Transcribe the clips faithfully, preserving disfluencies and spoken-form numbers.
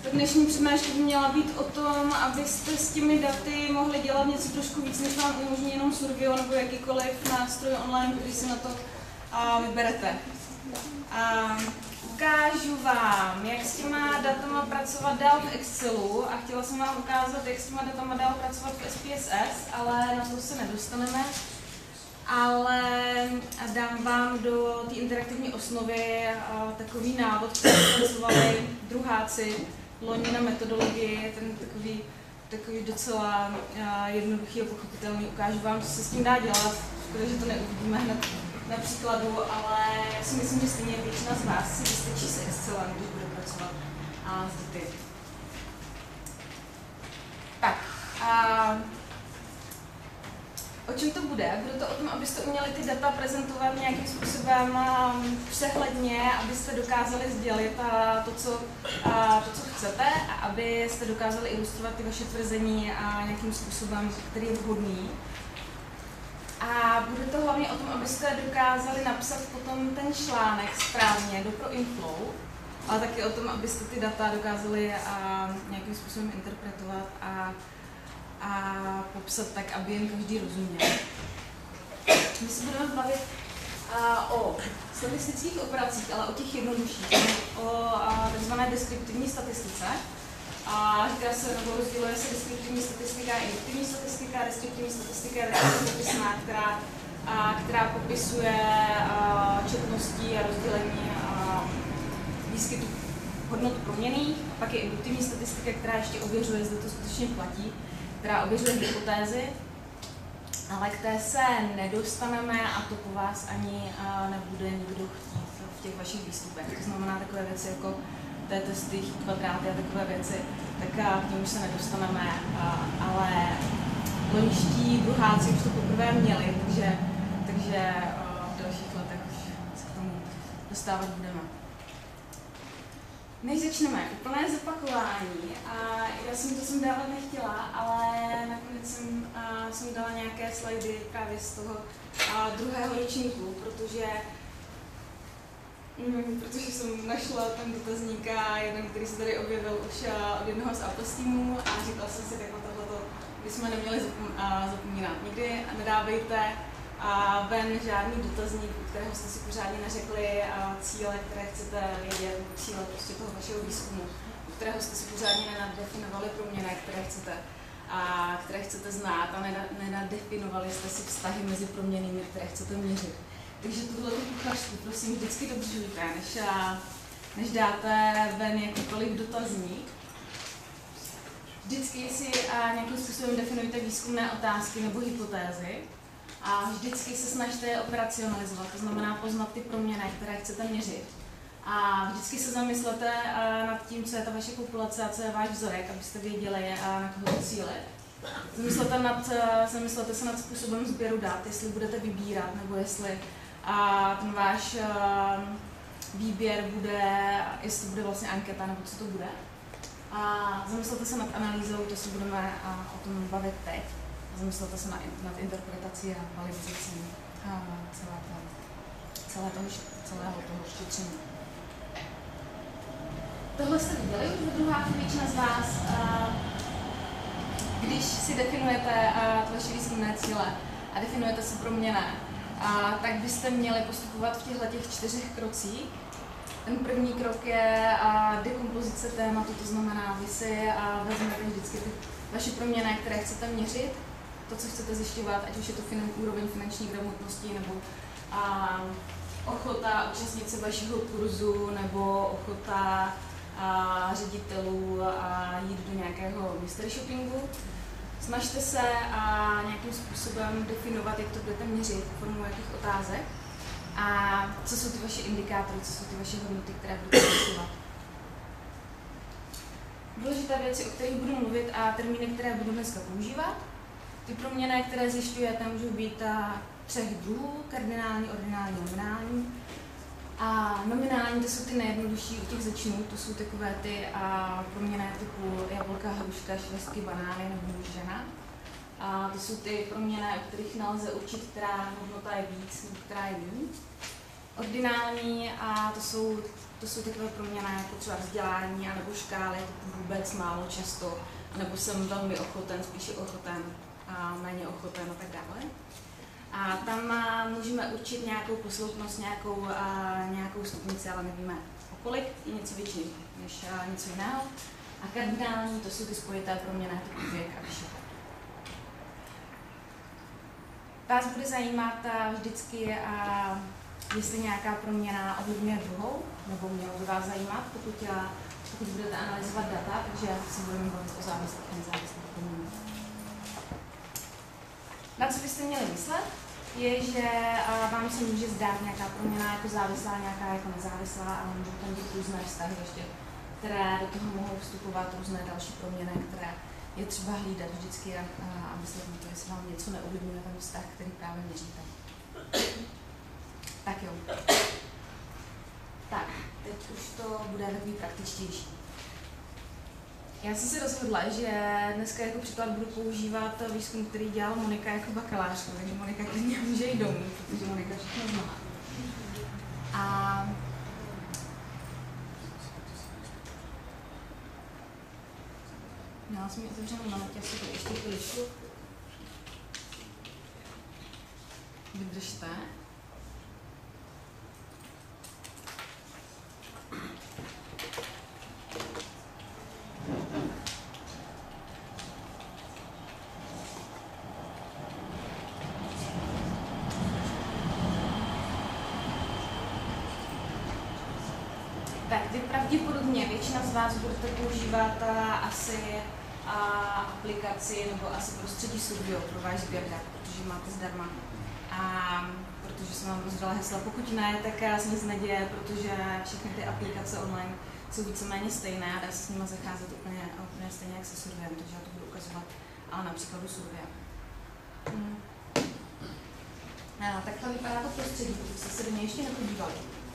Ta dnešní přednáška by měla být o tom, abyste s těmi daty mohli dělat něco trošku víc, než vám umožní jenom Survio nebo jakýkoliv nástroj online, který si na to a, vyberete. A, ukážu vám, jak s těma datama pracovat dál v Excelu a chtěla jsem vám ukázat, jak s těma datama dál pracovat v S P S S, ale na to se nedostaneme. Ale dám vám do té interaktivní osnovy takový návod, který pracovali druháci loni na metodologii, ten takový, takový docela jednoduchý a pochopitelný. Ukážu vám, co se s tím dá dělat, protože to neuvidíme hned na příkladu, ale já si myslím, že stejně většina z vás si vystačí se Excelem, když bude pracovat a s děty. Tak. A o čem to bude? Bude to o tom, abyste uměli ty data prezentovat nějakým způsobem přehledně, abyste dokázali sdělit to, co, to, co chcete, a abyste dokázali ilustrovat ty vaše tvrzení nějakým způsobem, který je vhodný. A bude to hlavně o tom, abyste dokázali napsat potom ten článek správně do ProInflow, ale taky o tom, abyste ty data dokázali nějakým způsobem interpretovat a a popsat tak, aby jen každý rozuměl. My se budeme bavit a, o statistických operacích, ale o těch jednodušších, o takzvané deskriptivní statistice. A říká se, nebo rozděluje se deskriptivní statistika a induktivní statistika. Deskriptivní statistika je taková popisná, která, a, která popisuje a, četností a rozdělení a, výskytu hodnot proměnných. A pak je induktivní statistika, která ještě ověřuje, zda to skutečně platí, která ověřuje hypotézy, ale k té se nedostaneme a to po vás ani nebude nikdo chtít v těch vašich výstupech. To znamená takové věci jako té testy, kvadráty a takové věci, tak k tomu se nedostaneme, ale loňští druháci už to poprvé měli, takže, takže v dalších letech už se k tomu dostávat budeme. Než začneme, úplné zopakování. A já jsem to jsem dávat nechtěla, ale nakonec jsem, a, jsem dala nějaké slajdy právě z toho a, druhého ročníku, protože, mm, protože jsem našla ten dotazník a jeden, který se tady objevil už a, od jednoho z Apple týmu a říkala jsem si, tak na tohleto bychom neměli zapom, a, zapomínat. Nikdy nedávejte a ven žádný dotazník, u kterého jste si pořádně neřekli a cíle, které chcete vědět, cíle prostě toho vašeho výzkumu, u kterého jste si pořádně nenadefinovali proměny, které chcete a které chcete znát a nenadefinovali jste si vztahy mezi proměnými, které chcete měřit. Takže tuhle kuchařku prosím vždycky dodržujte, než, než dáte ven jakýkoliv dotazník. Vždycky si nějakým způsobem definujte výzkumné otázky nebo hypotézy. A vždycky se snažte je operacionalizovat, to znamená poznat ty proměny, které chcete měřit. A vždycky se zamyslete nad tím, co je ta vaše populace a co je váš vzorek, abyste věděli, na koho cílit. Zamyslete, nad, zamyslete se nad způsobem sběru dat, jestli budete vybírat, nebo jestli ten váš výběr bude, jestli bude vlastně anketa, nebo co to bude. A zamyslete se nad analýzou, to si budeme o tom bavit teď. Zamyslete se nad, nad interpretací a validací a celé to, celé toho, celého toho šetření. Tohle jste viděli už ve druháku většina z vás. Když si definujete vaše výzkumné cíle a definujete si proměny, tak byste měli postupovat v těchto čtyřech krocích. Ten první krok je dekompozice tématu, to znamená, vy si vezmete vždycky ty vaše proměny, které chcete měřit, to, co chcete zjišťovat, ať už je to finan, úroveň finanční gramotnosti, nebo a, ochota účastnit se vašeho kurzu, nebo ochota a, ředitelů a jít do nějakého mystery shoppingu. Snažte se a, nějakým způsobem definovat, jak to budete měřit, formou jakých otázek a co jsou ty vaše indikátory, co jsou ty vaše hodnoty, které budete zjišťovat. Důležité věci, o kterých budu mluvit a termíny, které budu dneska používat. Ty proměny, které zjišťujete, můžou být třech druhů, kardinální, ordinální, nominální. A nominální, to jsou ty nejjednodušší, u těch začnu, to jsou takové ty a proměny typu jablka, hruška, švestky, banány nebo muž, žena. A to jsou ty proměny, u kterých nelze určit, která hodnota je víc nebo která je méně. Ordinální a to jsou, to jsou takové proměny jako třeba vzdělání anebo škály, jako vůbec málo často, anebo jsem velmi ochoten, spíše ochoten a méně ochoten a tak dále. A tam a, můžeme určit nějakou posloupnost, nějakou, a, nějakou stupnici, ale nevíme o kolik, je něco větší než a, něco jiného. A kardinální, to jsou ty spojité proměny typu věk a vyšší. Vás bude zajímat a, vždycky, a, jestli nějaká proměna ovlivňuje druhou, nebo mělo by vás zajímat, pokud, a, pokud budete analyzovat data, takže si budeme bavit o závislých a nezávislých proměnách. Na co byste měli myslet, je, že vám se může zdát nějaká proměna jako závislá, nějaká jako nezávislá, ale můžou tam být různé vztahy ještě, které do toho mohou vstupovat, různé další proměny, které je třeba hlídat vždycky a, a myslet na to, jestli vám něco neovlivňuje ten vztah, který právě měříte. Tak jo. Tak, teď už to bude takový praktičtější. Já jsem si rozhodla, že dneska jako příklad budu používat výzkum, který dělala Monika jako bakalářka, takže Monika klidně může jít domů, protože Monika všechno zná. A měla jsem ji otevřenou na letě, asi to ještě chviličku. Vydržte. Tak vy pravděpodobně většina z vás budete používat a, asi a, aplikaci nebo asi prostředí Survio pro váš sběr dat, protože máte zdarma. A protože jsem vám rozdala hesla. Pokud ne, tak se nic neděje, protože všechny ty aplikace online jsou víceméně stejné a dá se s nimi zacházet úplně, úplně stejně jak se Surviem, takže já to budu ukazovat ale na příkladu Survia. Hmm. No, takhle vypadá to prostředí, pokud jste se do něj ještě nepodívali.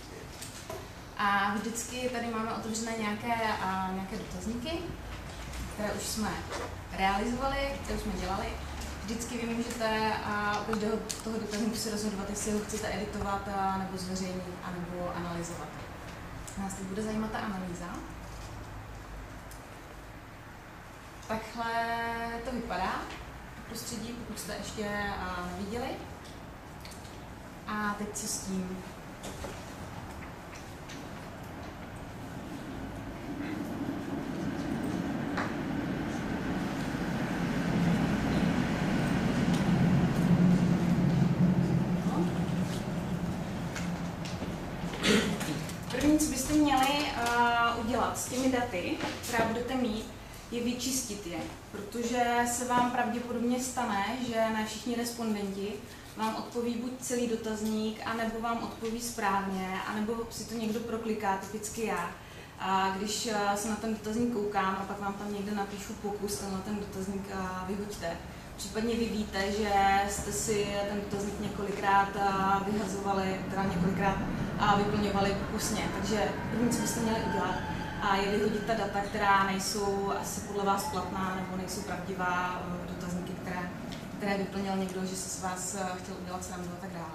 A vždycky tady máme otevřené nějaké, a, nějaké dotazníky, které už jsme realizovali, které už jsme dělali. Vždycky vy můžete a, u každého toho dotazníku si rozhodovat, jestli ho chcete editovat a, nebo zveřejnit, anebo analyzovat. Nás teď bude zajímat ta analýza. Takhle to vypadá, to prostředí, pokud jste ještě a, neviděli. A teď co s tím? První, co byste měli uh, udělat s těmi daty, která budete mít, je vyčistit je, protože se vám pravděpodobně stane, že ne všichni respondenti vám odpoví buď celý dotazník, anebo vám odpoví správně, anebo si to někdo prokliká, typicky já. A když uh, se na ten dotazník koukám a pak vám tam někde napíšu pokus, tenhle ten dotazník uh, vyhoďte. Případně vy víte, že jste si ten dotazník několikrát vyhazovali, teda několikrát vyplňovali pokusně. Takže první, co byste měli udělat, je vyhodit ta data, která nejsou asi podle vás platná nebo nejsou pravdivá dotazníky, které, které vyplnil někdo, že se s vás chtěl udělat srandu a tak dále.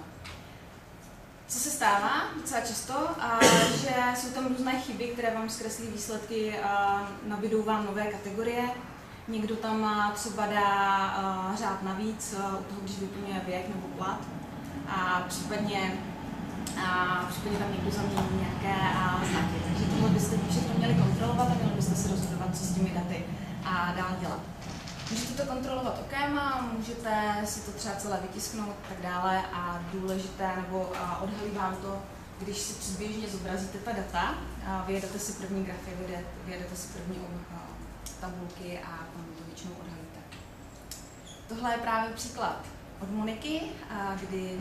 Co se stává docela často, že jsou tam různé chyby, které vám zkreslí výsledky, nabídou vám nové kategorie. Někdo tam třeba dá uh, řád navíc, uh, u toho, když vyplňuje věk nebo plat. A případně, a případně tam někdo zamění nějaké uh, znaky. Takže tohle byste všechno měli kontrolovat a měli byste se rozhodovat, co s těmi daty a dál dělat. Můžete to kontrolovat okem, můžete si to třeba celé vytisknout a tak dále. A důležité, nebo uh, odhalí vám to, když si předběžně zobrazíte ta data, uh, vyjedete si první grafy, vyjedete, vyjedete si první uh, tabulky a tam to většinou odhalíte. Tohle je právě příklad od Moniky, kdy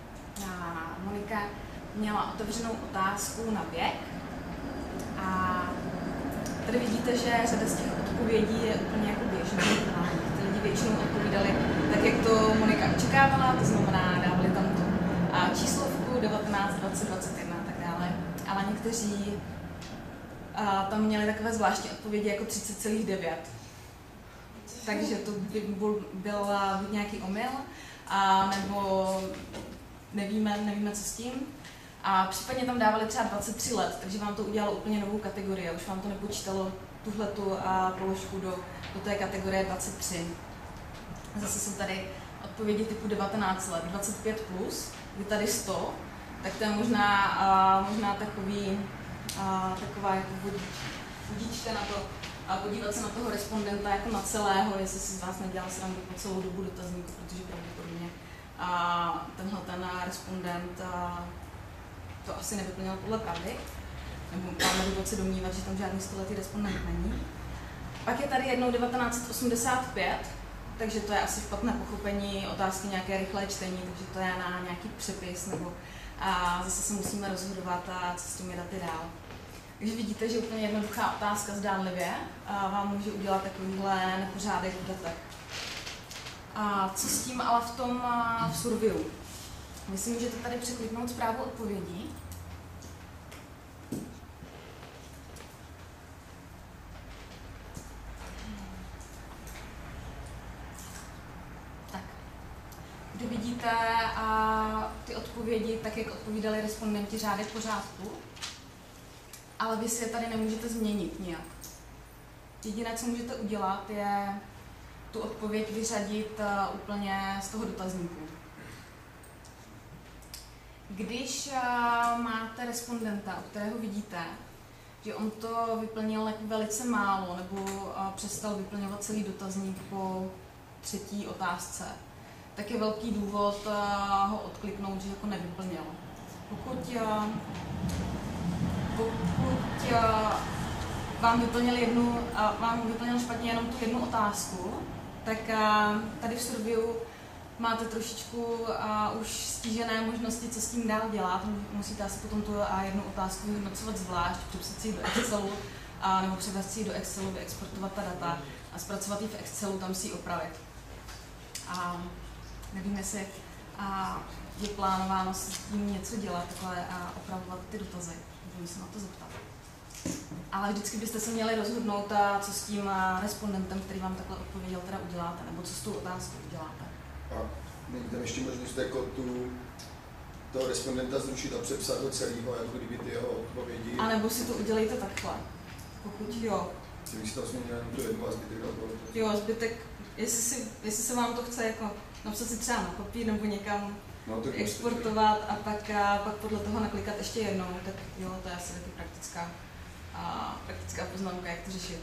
Monika měla otevřenou otázku na věk. A tady vidíte, že řada z těch odpovědí je úplně jako běžná. Ty lidi většinou odpovídali tak, jak to Monika očekávala, to znamená, dávali tam tu číslovku devatenáct, dvacet, dvacet jedna a tak dále. Ale někteří a tam měli takové zvláštní odpovědi jako třicet celá devět. Takže to by byl, byl nějaký omyl, a nebo nevíme, nevíme, co s tím. A případně tam dávali třeba dvacet tři let, takže vám to udělalo úplně novou kategorii a už vám to nepočítalo tuhletu a položku do, do té kategorie dvacet tři. Zase jsou tady odpovědi typu devatenáct let, dvacet pět plus, je tady sto, tak to je možná, a, možná takový, a, taková jako vodič, vodička na to, a podívat se na toho respondenta jako na celého, jestli si z vás nedělal srandu po celou dobu dotazníku, protože pravděpodobně a, tenhle ten respondent a, to asi nevyplnil podle pravdy, nebo máme důvod se domnívat, že tam žádný stoletý respondent není. Pak je tady jednou devatenáct osmdesát pět, takže to je asi špatné pochopení otázky nějaké rychlé čtení, takže to je na nějaký přepis, nebo a zase se musíme rozhodovat, a co s těmi daty dál. Takže vidíte, že úplně jednoduchá otázka zdánlivě a vám může udělat takovýhle nepořádek v datech. A co s tím ale v tom v Surviu? Vy si můžete tady překliknout zprávu odpovědí. Tak. Kdy vidíte a ty odpovědi, tak jak odpovídali respondenti, řádek pořádku, ale vy si je tady nemůžete změnit nijak. Jediné, co můžete udělat, je tu odpověď vyřadit úplně z toho dotazníku. Když máte respondenta, u kterého vidíte, že on to vyplnil jako velice málo nebo přestal vyplňovat celý dotazník po třetí otázce, tak je velký důvod ho odkliknout, že jako nevyplnil. Pokud, pokud vám vyplnil, jednu, vám vyplnil špatně jenom tu jednu otázku, tak tady v Surviu máte trošičku uh, už stížené možnosti, co s tím dál dělat. Musíte asi potom tu uh, jednu otázku vyhodnocovat zvlášť, přepsat si ji do Excelu, uh, nebo převést si ji do Excelu, vyexportovat ta data a zpracovat ji v Excelu, tam si ji opravit. A nevím, jestli uh, je plánováno s tím něco dělat, takhle a opravovat ty dotazy. Můžeme se na to zeptat. Ale vždycky byste se měli rozhodnout, uh, co s tím uh, respondentem, který vám takhle odpověděl, teda uděláte, nebo co s tou otázkou uděláte. A není tam ještě možnost jako tu, toho respondenta zrušit a přepsat do celého, jako kdyby ty jeho odpovědi. A nebo si to udělejte takhle, pokud jo. Kdyby si to změnil jenom tu jednu a zbytek dal toho. Jo, zbytek, jestli, si, jestli se vám to chce jako napsat si třeba na papír nebo někam no, exportovat a pak, a pak podle toho naklikat ještě jednou, tak jo, to je asi taky praktická, a, praktická poznámka, jak to řešit.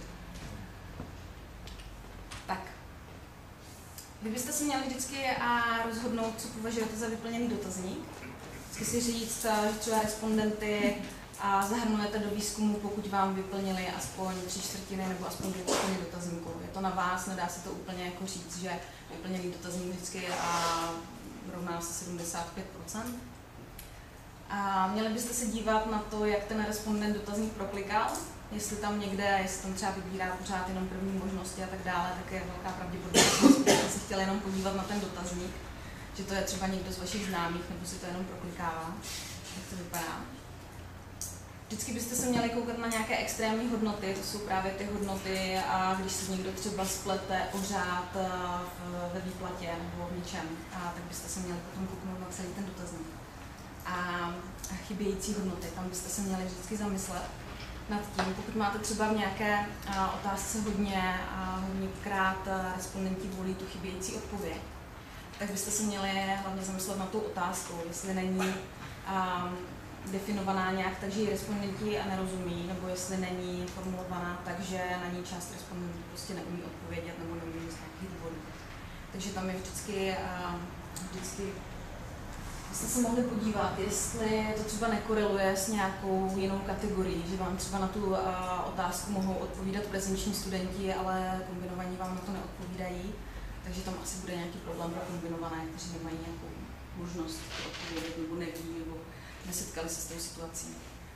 Tak. Vy byste si měli vždycky a rozhodnout, co považujete za vyplněný dotazník. Vždycky si říct, že třeba respondenty a zahrnujete do výzkumu, pokud vám vyplnili aspoň tři čtvrtiny nebo aspoň dvě čtvrtiny dotazníku. Je to na vás, nedá se to úplně jako říct, že vyplněný dotazník vždycky a rovná se sedmdesát pět procent. A měli byste se dívat na to, jak ten respondent dotazník proklikal, jestli tam někde, jestli tam třeba vybírá pořád jenom první možnosti a tak dále, tak je velká pravděpodobnost, že jste si chtěli jenom podívat na ten dotazník, že to je třeba někdo z vašich známých, nebo si to jenom proklikává, jak to vypadá. Vždycky byste se měli koukat na nějaké extrémní hodnoty, to jsou právě ty hodnoty, a když se někdo třeba splete o řád ve výplatě nebo v něčem, a tak byste se měli potom kouknout na celý ten dotazník. A chybějící hodnoty, tam byste se měli vždycky zamyslet nad tím, pokud máte třeba v nějaké a, otázce hodně a hodněkrát respondenti volí tu chybějící odpověď, tak byste se měli hlavně zamyslet na tu otázku, jestli není a, definovaná nějak tak, že ji respondenti nerozumí, nebo jestli není formulovaná tak, že na ní část respondentů prostě neumí odpovědět nebo neumí z nějakých důvodů. Takže tam je vždycky, a, vždycky byste se mohli podívat, jestli to třeba nekoreluje s nějakou jinou kategorií, že vám třeba na tu uh, otázku mohou odpovídat prezenční studenti, ale kombinovaní vám na to neodpovídají, takže tam asi bude nějaký problém pro kombinované, kteří nemají nějakou možnost odpovědět nebo neví, nebo nesetkali se s tou situací.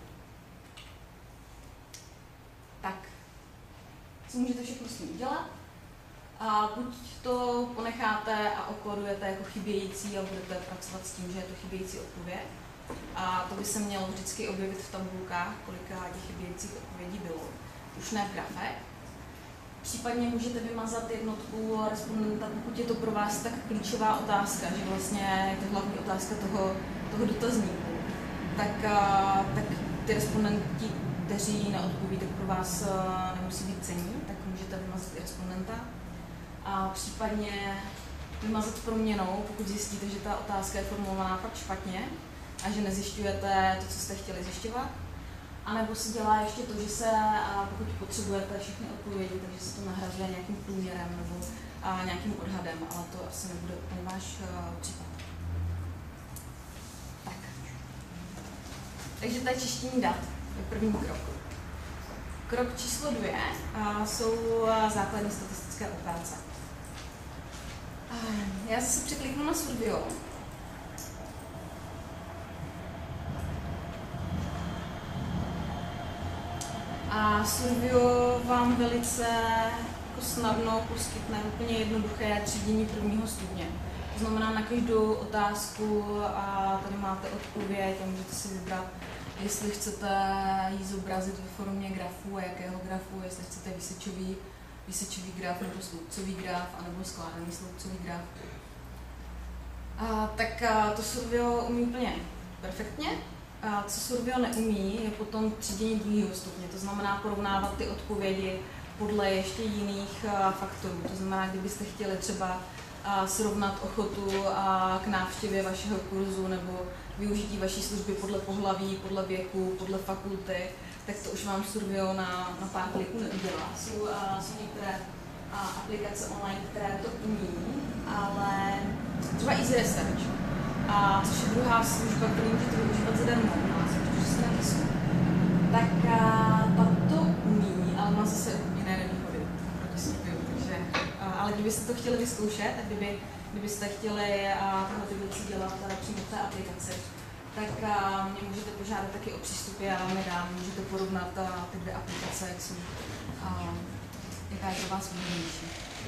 Tak, co můžete všechno s tím udělat? A buď to ponecháte a okodujete jako chybějící a budete pracovat s tím, že je to chybějící odpověď. A to by se mělo vždycky objevit v tabulkách, kolika těch chybějících odpovědí bylo. Už ne v grafech. Případně můžete vymazat jednotku respondenta, pokud je to pro vás tak klíčová otázka, že vlastně je to hlavní otázka toho, toho dotazníku. tak, tak ty respondenti, kteří neodpoví, tak pro vás nemusí být cenní, tak můžete vymazat i respondenta. A případně vymazat proměnou, pokud zjistíte, že ta otázka je formulovaná fakt špatně a že nezjišťujete to, co jste chtěli zjišťovat. A nebo se dělá ještě to, že se, pokud potřebujete všechny odpovědi, takže se to nahrazuje nějakým průměrem nebo a nějakým odhadem, ale to asi nebude úplně váš uh, případ. Tak. Takže to je čištění dat, to je první krok. Krok číslo dvě uh, jsou uh, základní statistické operace. Uh, já zase překliknu na Survio. A Survio vám velice jako snadno poskytne úplně jednoduché třídění prvního stupně. To znamená, na každou otázku a tady máte odpověď a můžete si vybrat, jestli chcete ji zobrazit ve formě grafu a jakého grafu, jestli chcete výsečový, výsečový graf nebo sloupcový graf, anebo skládaný sloupcový graf. A, tak a, to Survio umí úplně perfektně. A co Survio neumí, je potom třídění druhého stupně, to znamená porovnávat ty odpovědi podle ještě jiných uh, faktorů. To znamená, kdybyste chtěli třeba uh, srovnat ochotu uh, k návštěvě vašeho kurzu nebo využití vaší služby podle pohlaví, podle věku, podle fakulty, tak to už vám Survio na, na pár kliků neudělá. Jsou, uh, jsou některé uh, aplikace online, které to umí, ale třeba Easy Research, a což je druhá služba, kterou můžete využívat zadarmo u nás, protože se taky jsou. Tak ta to umí, ale má zase jiné nevýhody proti Survio. Takže, a, ale kdybyste to chtěli vyzkoušet, tak kdyby, kdybyste chtěli tyhle ty věci dělat přímo v té aplikaci, tak a, mě můžete požádat taky o přístup, já vám je dám, můžete porovnat a, ty dvě aplikace, jak jsou, a, jaká je pro vás výhodnější.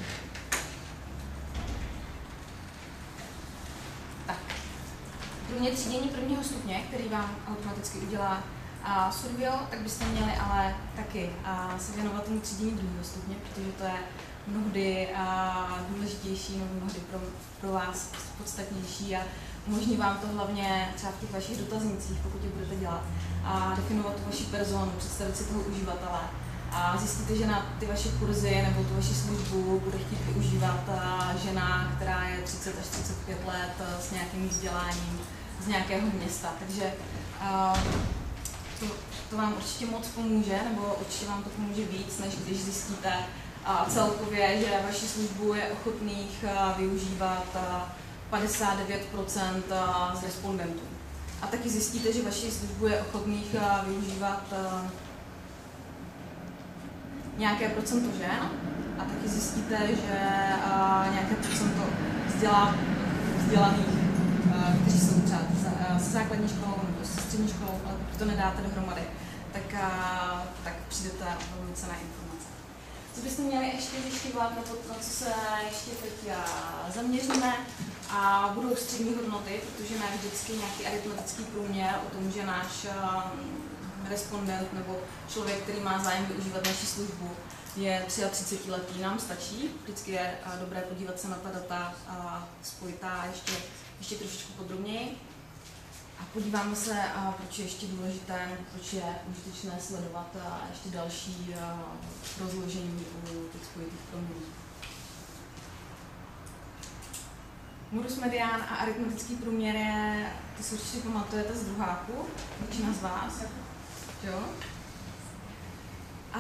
Kromě třídění prvního stupně, který vám automaticky udělá a Survio, tak byste měli ale taky a, se věnovat tomu třídění druhého stupně, protože to je mnohdy a, důležitější, nebo mnohdy pro, pro vás podstatnější a umožní vám to hlavně třeba v těch vašich dotaznících, pokud je budete dělat, a definovat tu vaši personu, představit si toho uživatele. A zjistíte, že na ty vaše kurzy nebo tu vaši službu bude chtít využívat a, žena, která je třicet až třicet pět let a, s nějakým vzděláním z nějakého města. Takže a, to, to vám určitě moc pomůže, nebo určitě vám to pomůže víc, než když zjistíte a, celkově, že vaši službu je ochotných a, využívat a, padesát devět procent a, z respondentů. A taky zjistíte, že vaši službu je ochotných a, využívat a, nějaké procento žen a taky zjistíte, že a, nějaké procento vzdělá, vzdělaných, a, kteří jsou třeba se základní školou nebo se střední školou, ale pokud to nedáte dohromady, tak, a, tak přijdete o velmi cenné informace. Co byste měli ještě zjišťovat, na, to, na co se ještě teď zaměříme, a budou střední hodnoty, protože ne vždycky nějaký aritmetický průměr o tom, že náš a, respondent nebo člověk, který má zájem využívat naši službu, je třiatřicetiletý, nám stačí. Vždycky je dobré podívat se na ta data a spojitá ještě, ještě trošičku podrobněji. A podíváme se, a proč je ještě důležité, proč je užitečné sledovat a ještě další rozložení u těch spojitých proměnů. Modus medián a aritmetický průměr je, to si určitě pamatujete z druháku, většina z vás. Jo? A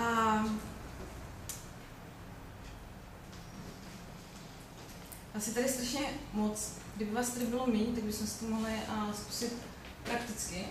asi tady strašně moc, kdyby vás tady bylo méně, tak bychom si to mohli uh, zkusit prakticky.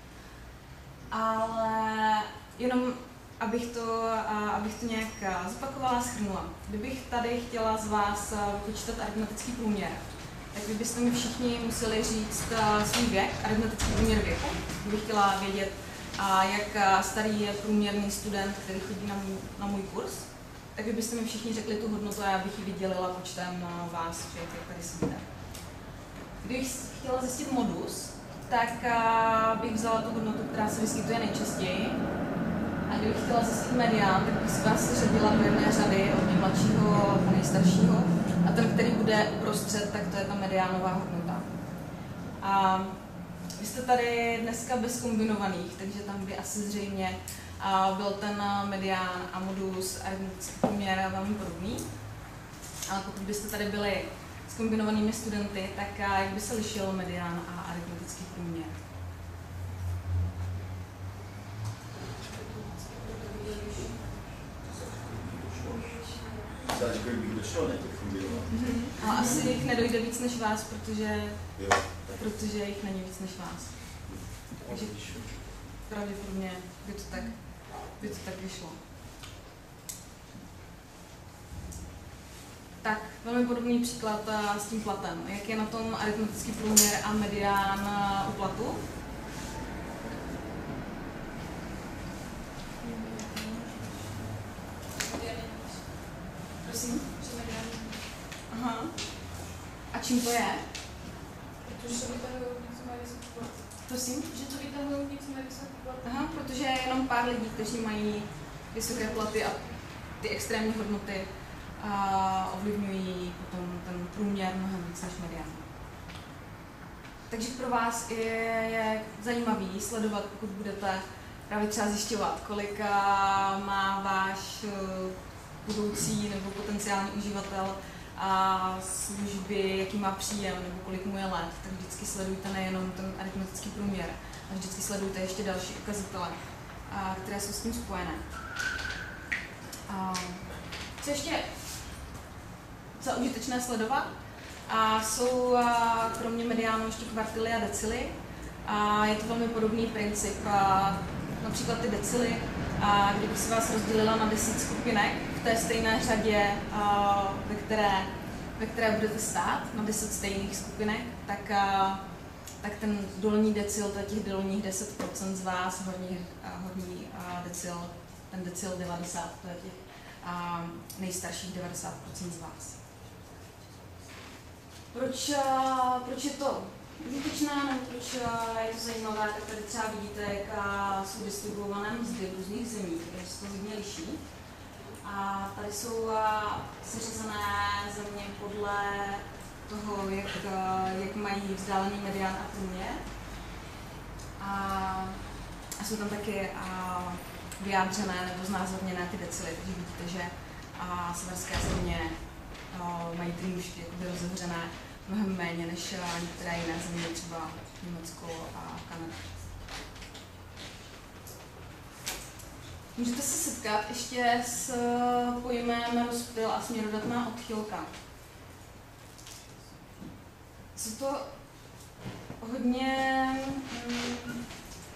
Ale jenom, abych to, uh, abych to nějak uh, zopakovala a shrnula. Kdybych tady chtěla z vás uh, vypočítat aritmetický průměr, tak vy byste mi všichni museli říct uh, svůj věk, aritmetický průměr věku. Kdybych chtěla vědět, a jak starý je průměrný student, který chodí na můj, na můj kurz, tak vy byste mi všichni řekli tu hodnotu a já bych ji vydělila počtem vás, všech, jak tady sedíte. Kdybych chtěla zjistit modus, tak bych vzala tu hodnotu, která se vyskytuje nejčastěji. A kdybych chtěla zjistit medián, tak bych si vás řadila do jedné řady od nejmladšího a nejstaršího. A ten, který bude uprostřed, tak to je ta mediánová hodnota. A Vy jste tady dneska bez kombinovaných, takže tam by asi zřejmě uh, byl ten medián a modus aritmetický průměr velmi podobný. Ale pokud byste tady byli s kombinovanými studenty, tak uh, jak by se lišil medián a aritmetický průměr? Záleží, kolik bych došlo, ne? Těch kombinovaných. Mm-hmm. Ale asi jich nedojde víc než vás, protože, Jo, protože jich není víc než vás. Takže pravděpodobně by to tak, by to tak vyšlo. Tak, velmi podobný příklad uh, s tím platem. Jak je na tom aritmetický průměr a medián uh, u platu? Prosím? Aha. A čím to je? Protože to vytahují víc mají vysoký plat. Prosím? Že to vytahují víc mají vysoký plat. Aha, protože je jenom pár lidí, kteří mají vysoké platy a ty extrémní hodnoty a ovlivňují potom ten průměr mnohem víc než medián. Takže pro vás je, je zajímavý sledovat, pokud budete právě třeba zjišťovat, kolik má váš budoucí nebo potenciální uživatel a služby, jaký má příjem nebo kolik mu je let, tak vždycky sledujte nejenom ten aritmetický průměr, ale vždycky sledujte ještě další ukazatele, které jsou s tím spojené. A co ještě za užitečné sledovat? A jsou a, kromě mediánu ještě kvartily a decily. A je to velmi podobný princip. A, například ty decily, a, kdybych si vás rozdělila na deset skupinek v té stejné řadě, a, ve, které, ve které budete stát, na deset stejných skupinek, tak, a, tak ten dolní decil, to je těch dolních deset procent z vás, horní, a, horní a, decil, ten decil devadesát, to je těch a, nejstarších devadesát procent z vás. Proč, proč je to užitečné, nebo proč je to zajímavé, tak tady třeba vidíte, jaká jsou distribuované mzdy v různých zemích, které se to hodně liší. A tady jsou seřazené země podle toho, jak, jak mají vzdálený medián a průměr. A, a jsou tam taky a, vyjádřené nebo znázorněné ty decily, takže vidíte, že a, severské země a, mají ty nůžky jakoby rozevřené mnohem méně než a, některé jiné země, třeba Německo a Kanada. Můžete se setkat ještě s pojmem rozptyl a směrodatná odchylka. Jsou to hodně, hm,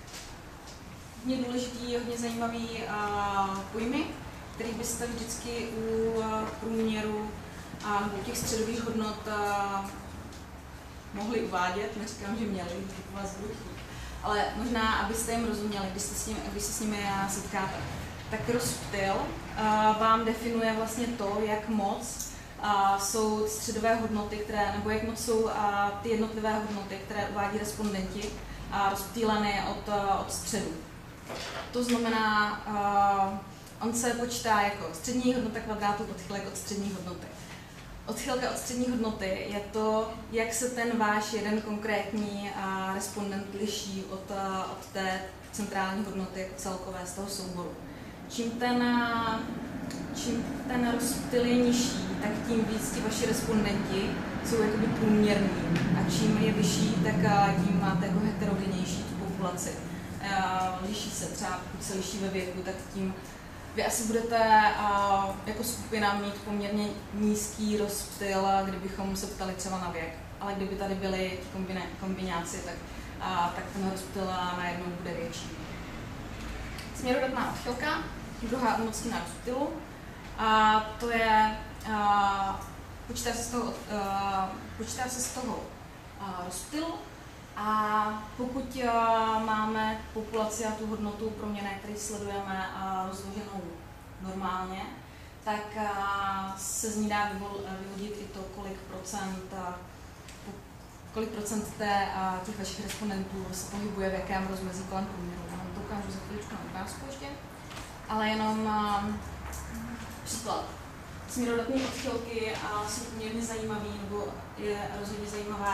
hodně důležitý, hodně zajímavý uh, pojmy, který byste vždycky u uh, průměru a uh, u těch středových hodnot uh, mohli uvádět. Neříkám, že měli, když vás budu chtít. Ale možná, abyste jim rozuměli, když, s ním, když se s nimi setkáte. Tak rozptyl uh, vám definuje vlastně to, jak moc uh, jsou středové hodnoty, které, nebo jak moc jsou uh, ty jednotlivé hodnoty, které uvádí respondenti, uh, rozptýleny od, uh, od středu. To znamená, uh, on se počítá jako střední hodnota kvadrátu odchylek od střední hodnoty. Odchylka od střední hodnoty je to, jak se ten váš jeden konkrétní uh, respondent liší od, uh, od té centrální hodnoty jako celkové z toho souboru. Čím ten, uh, čím ten rozptyl je nižší, tak tím víc ti vaši respondenti jsou jakoby průměrní. A čím je vyšší, tak uh, tím máte jako heterogenější tu populaci. Uh, liší se třeba, pokud se liší ve věku, tak tím vy asi budete uh, jako skupina mít poměrně nízký rozptyl, kdybychom se ptali třeba na věk. Ale kdyby tady byli kombine, kombináci, tak, uh, tak ten rozptyl najednou bude větší. Směrodatná odchylka, druhá umocněná rozptylu. A to je, uh, počítá se z toho, uh, počítá se z toho uh, rozptylu. A pokud uh, máme populaci a tu hodnotu proměny, který sledujeme uh, rozloženou normálně, tak uh, se z ní dá vyvol, vyvodit i to, kolik procent, uh, kolik procent té, uh, těch vašich respondentů se pohybuje v jakém rozmezí kolem průměru. Já vám to ukážu za chvíličku na ukázku ještě, ale jenom uh, příklad. Směrodatné odchylky uh, jsou poměrně zajímavé, nebo je rozhodně zajímavé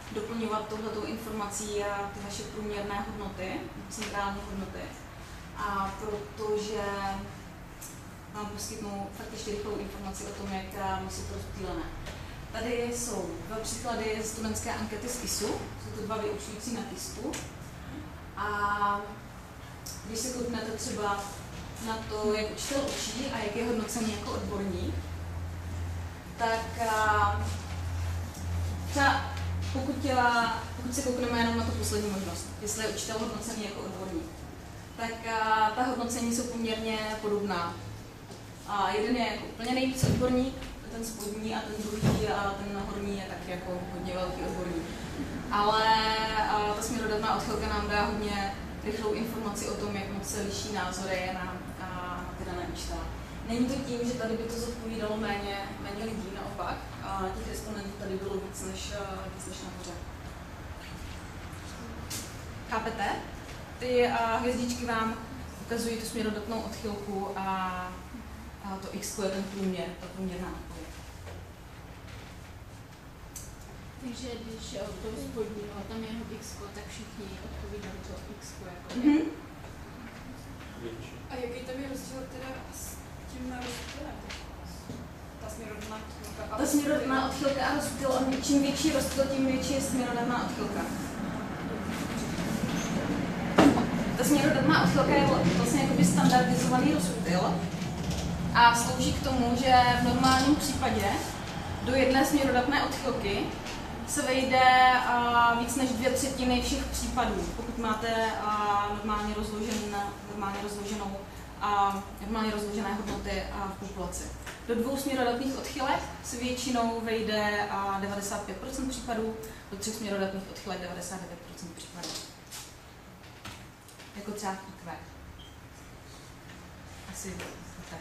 doplňovat tohletou informací a ty vaše průměrné hodnoty, centrální hodnoty. A protože vám poskytnu fakt ještě rychlou informaci o tom, jak musí to rozptýlené. Tady jsou dva příklady ze studentské ankety z KISu, jsou to dva vyučující na KISku. A když se kouknete třeba na to, jak učitel učí a jak je hodnocený jako odborník, tak třeba pokud, pokud se koukneme jenom na tu poslední možnost, jestli je učitel hodnocený jako odborník, tak ta hodnocení jsou poměrně podobná. A jeden je jako úplně nejvíc odborník, ten spodní, a ten druhý a ten horní je taky jako hodně velký odborník. Ale ta směrodatná odchylka nám dá hodně rychlou informaci o tom, jak moc se liší názory na, na, na ty dané učitele. Není to tím, že tady by to zodpovídalo méně, méně lidí, naopak. A těch respondentů tady bylo víc než, víc než nahoře. Chápete? Ty a, hvězdičky vám ukazují tu směrodatnou odchylku a, a to x je ten průměr, ta průměrná odpověď. Takže když je od toho spodního, tam je jeho x, tak všichni odpovídají to x. Jako. Mm-hmm. A jaký tam je rozdíl teda s tím rozdílem? Ta směrodatná odchylka. Ta směrodatná odchylka a rozdíl, čím větší rozdíl, tím větší je směrodatná odchylka. Ta směrodatná odchylka je vlastně jakoby standardizovaný rozptyl a slouží k tomu, že v normálním případě do jedné směrodatné odchylky se vejde uh, víc než dvě třetiny všech případů, pokud máte uh, normálně, rozložen, normálně, rozloženou, uh, normálně rozložené hodnoty uh, v populaci. Do dvou směrodatných odchylek se většinou vejde uh, devadesát pět procent případů, do třech směrodatných odchylek devadesát devět procent případů. Jako třeba v í kvé. Asi tak.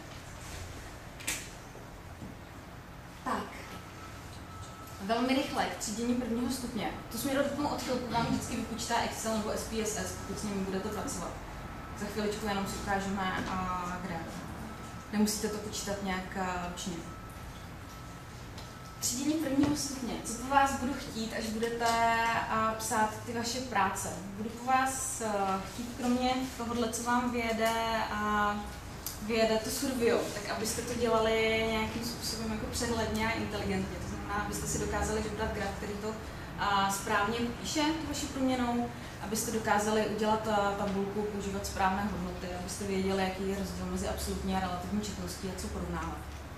Tak. Velmi rychle k třídění prvního stupně. Tu směrodatnou odchylku vám vždycky vypočítá Excel nebo S P S S, pokud s nimi budete pracovat. Za chviličku jenom si ukážeme a kde. Nemusíte to počítat nějak ručně. Třídění prvního stupně. Co po vás budu chtít, až budete psát ty vaše práce? Budu po vás chtít, kromě tohohle, co vám vyjede, vyjede to survio, tak abyste to dělali nějakým způsobem jako přehledně a inteligentně. To znamená, abyste si dokázali vybrat graf, který to správně píše, tu vaši proměnou, abyste dokázali udělat tabulku, používat správné hodnoty, abyste věděli, jaký je rozdíl mezi absolutní a relativní četností a co porovnávat.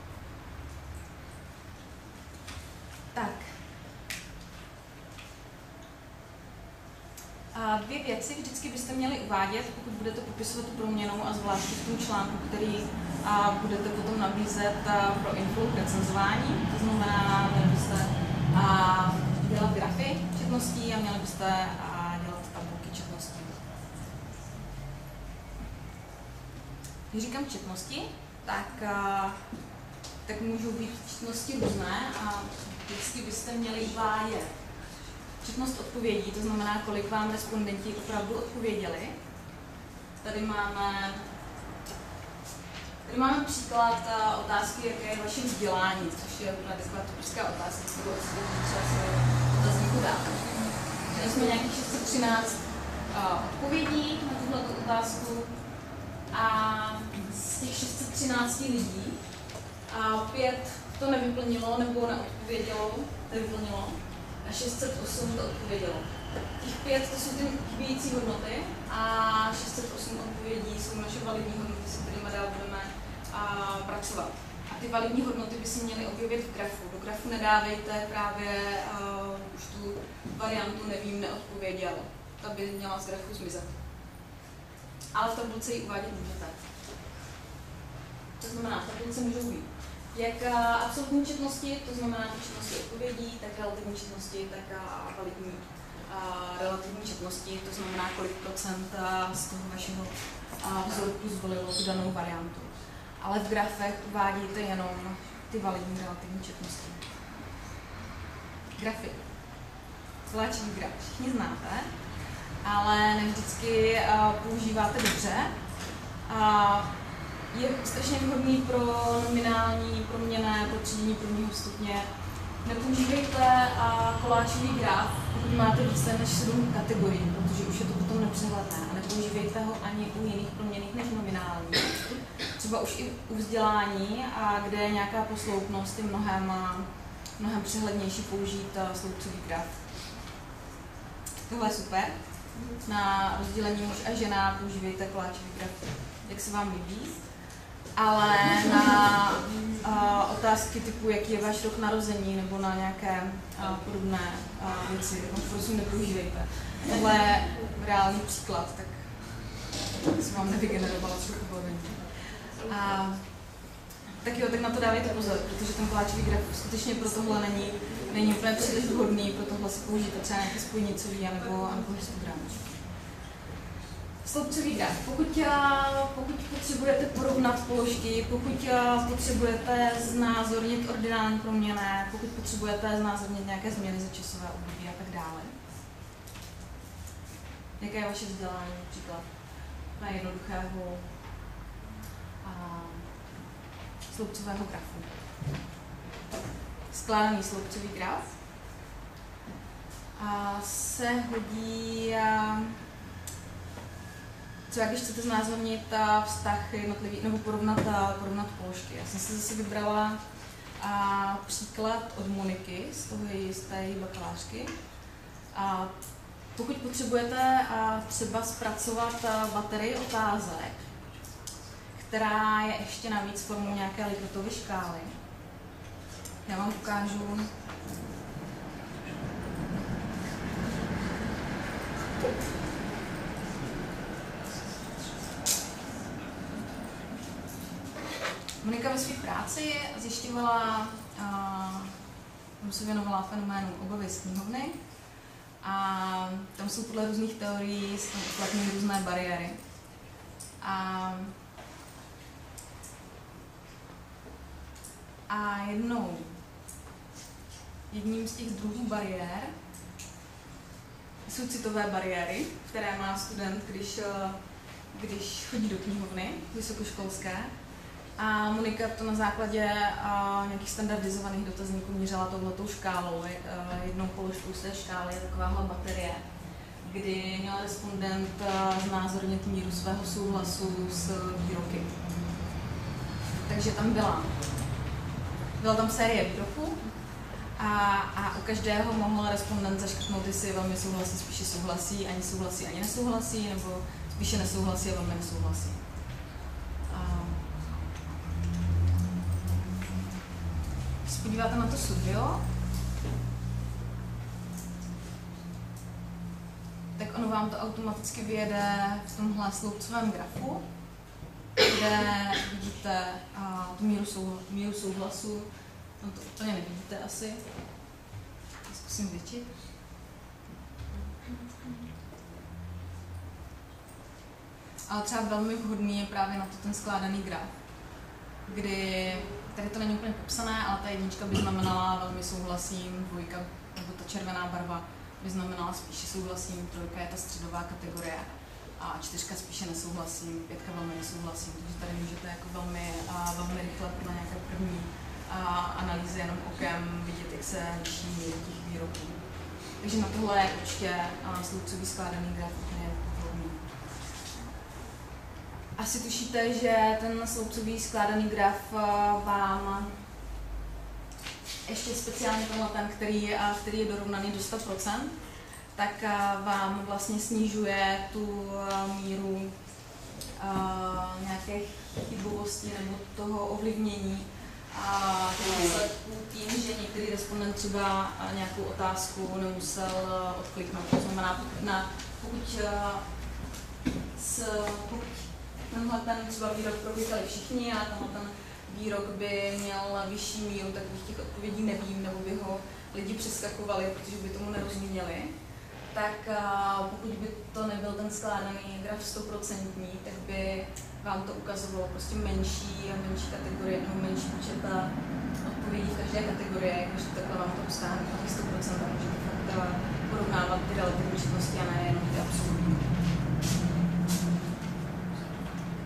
Tak. A dvě věci vždycky byste měli uvádět, pokud budete popisovat tu proměnu a zvláště v tom článku, který a, budete potom nabízet a, pro inflow k recenzování. To znamená, měli byste a, dělat grafy četností a měli byste a, dělat tabulky četností. Když říkám četnosti, tak, a, tak můžou být četnosti různé a vždycky byste měli uvádět četnost odpovědí, to znamená, kolik vám respondenti opravdu odpověděli. Tady máme, tady máme příklad otázky, jaké je vaše vzdělání, což je taková typická otázka, kterou třeba se otazníku dá. Tady jsme nějakých šest set třináct odpovědí na tuto otázku a z těch šest set třináct lidí a pět to nevyplnilo nebo neodpovědělo, nevyplnilo. A šest set osm to odpovědělo. Těch pět to jsou ty chybějící hodnoty a šest set osm odpovědí jsou naše validní hodnoty, se kterými dál budeme a, pracovat. A ty validní hodnoty by se měly objevit v grafu. Do grafu nedávejte právě a, už tu variantu nevím, neodpověděl. Ta by měla z grafu zmizet. Ale v tabulce ji uvádět můžete. To znamená, v tabulce můžou být jak absolutní četnosti, to znamená četnosti odpovědí, tak relativní četnosti, tak a validní a relativní četnosti, to znamená kolik procent z toho vašeho vzorku zvolilo tu danou variantu. Ale v grafech uvádíte jenom ty validní relativní četnosti. Grafy. Sláčivý graf všichni znáte, ale ne vždycky používáte dobře. A je strašně vhodný pro nominální, proměnné, pro třídění prvního stupně. Nepoužívejte koláčový graf, pokud máte více než sedm kategorií, protože už je to potom nepřehledné a nepoužívejte ho ani u jiných proměnných než nominální. Třeba už i u vzdělání, a kde je nějaká posloupnost, je mnohem, mnohem přehlednější použít sloupcový graf. Tohle je super. Na rozdělení muž a žena používejte koláčový graf, jak se vám líbí. Ale na uh, otázky typu, jaký je váš rok narození, nebo na nějaké uh, podobné uh, věci, no, prosím, nepoužívejte. Tohle je reálný příklad, tak se vám nevygenerovala trochu bavení. A tak jo, tak na to dávejte pozor, protože ten koláčový graf skutečně pro tohle není, není úplně příliš vhodný, pro tohle si použijte třeba nějaký spojnicový nebo, nebo histogram. Sloupcový graf. Pokud, pokud potřebujete porovnat položky, pokud potřebujete znázornit ordinální proměny, pokud potřebujete znázornit nějaké změny za časové období a tak dále. Jaké je vaše vzdělání například na jednoduchého a sloupcového grafu? Skládaný sloupcový graf a se hodí a třeba když chcete znázornit vztah jednotlivý, nebo porovnat, porovnat položky. Já jsem si zase vybrala a, příklad od Moniky z toho její, z té její bakalářky. A pokud potřebujete a, třeba zpracovat a, baterii otázek, která je ještě navíc formou nějaké Likhotovy škály, já vám ukážu Monika ve své práci zjišťovala, tam se věnovala fenoménu obavy z knihovny a tam jsou podle různých teorií uplatněny různé bariéry. A, a jednou, jedním z těch druhů bariér jsou citové bariéry, které má student, když, když chodí do knihovny vysokoškolské. A Monika to na základě a, nějakých standardizovaných dotazníků měřila touhletou škálou. Jednou položkou z té škály je takováhle baterie, kdy měl respondent znázornit míru svého souhlasu s výroky. Takže tam byla, byla tam série výroků a, a u každého mohl respondent zaškrtnout, jestli velmi souhlasí, spíše souhlasí, ani souhlasí, ani nesouhlasí, nebo spíše nesouhlasí a velmi nesouhlasí. Podíváte na to studio, tak ono vám to automaticky vyjede v tomhle sloupcovém grafu, kde vidíte a, tu míru, sou, míru souhlasu. No to úplně nevidíte asi. Zkusím většit. Ale třeba velmi vhodný je právě na to ten skládaný graf, kdy tady to není úplně popsané, ale ta jednička by znamenala velmi souhlasím, dvojka, nebo ta červená barva by znamenala spíše souhlasím, trojka je ta středová kategorie a čtyřka spíše nesouhlasím, pětka velmi nesouhlasím, takže tady můžete jako velmi, a, velmi rychle na nějaké první a, analýzy jenom okem vidět, jak se liší míry těch výroků. Takže na tohle je určitě sloupcový skládaný graf úplně vhodný. Asi tušíte, že ten sloupcový skládaný graf vám ještě speciálně tenhle ten, který, který je dorovnaný do sto procent, tak vám vlastně snižuje tu míru nějaké chybovosti nebo toho ovlivnění a výsledků tím, že některý respondent třeba nějakou otázku nemusel odkliknout. To znamená, na, pokud, s, pokud tenhle ten třeba výrok proklikali všichni a tenhle ten výrok by měl vyšší míru, tak bych těch odpovědí nevím, nebo by ho lidi přeskakovali, protože by tomu nerozuměli. Tak pokud by to nebyl ten skládaný graf stoprocentní, tak by vám to ukazovalo prostě menší a menší kategorie, nebo menší počet odpovědí v každé kategorii, takže takhle vám to ustáhne na těch sto procent a můžete fakt porovnávat ty relativní četnosti a ne jenom ty absolutní.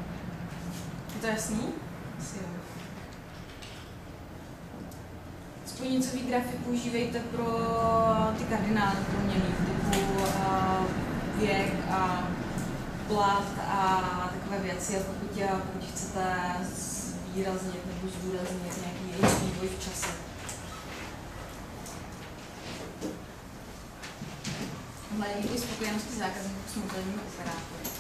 Je to jasný? spojnicový grafy používejte pro ty kardinální proměny typu uh, věk a plat a takové věci. A pokud, pokud chcete zvýraznit nebo zdůraznit nějaký jejich vývoj v čase. Hledání i spokojenosti zákazníků s mobilními operátory.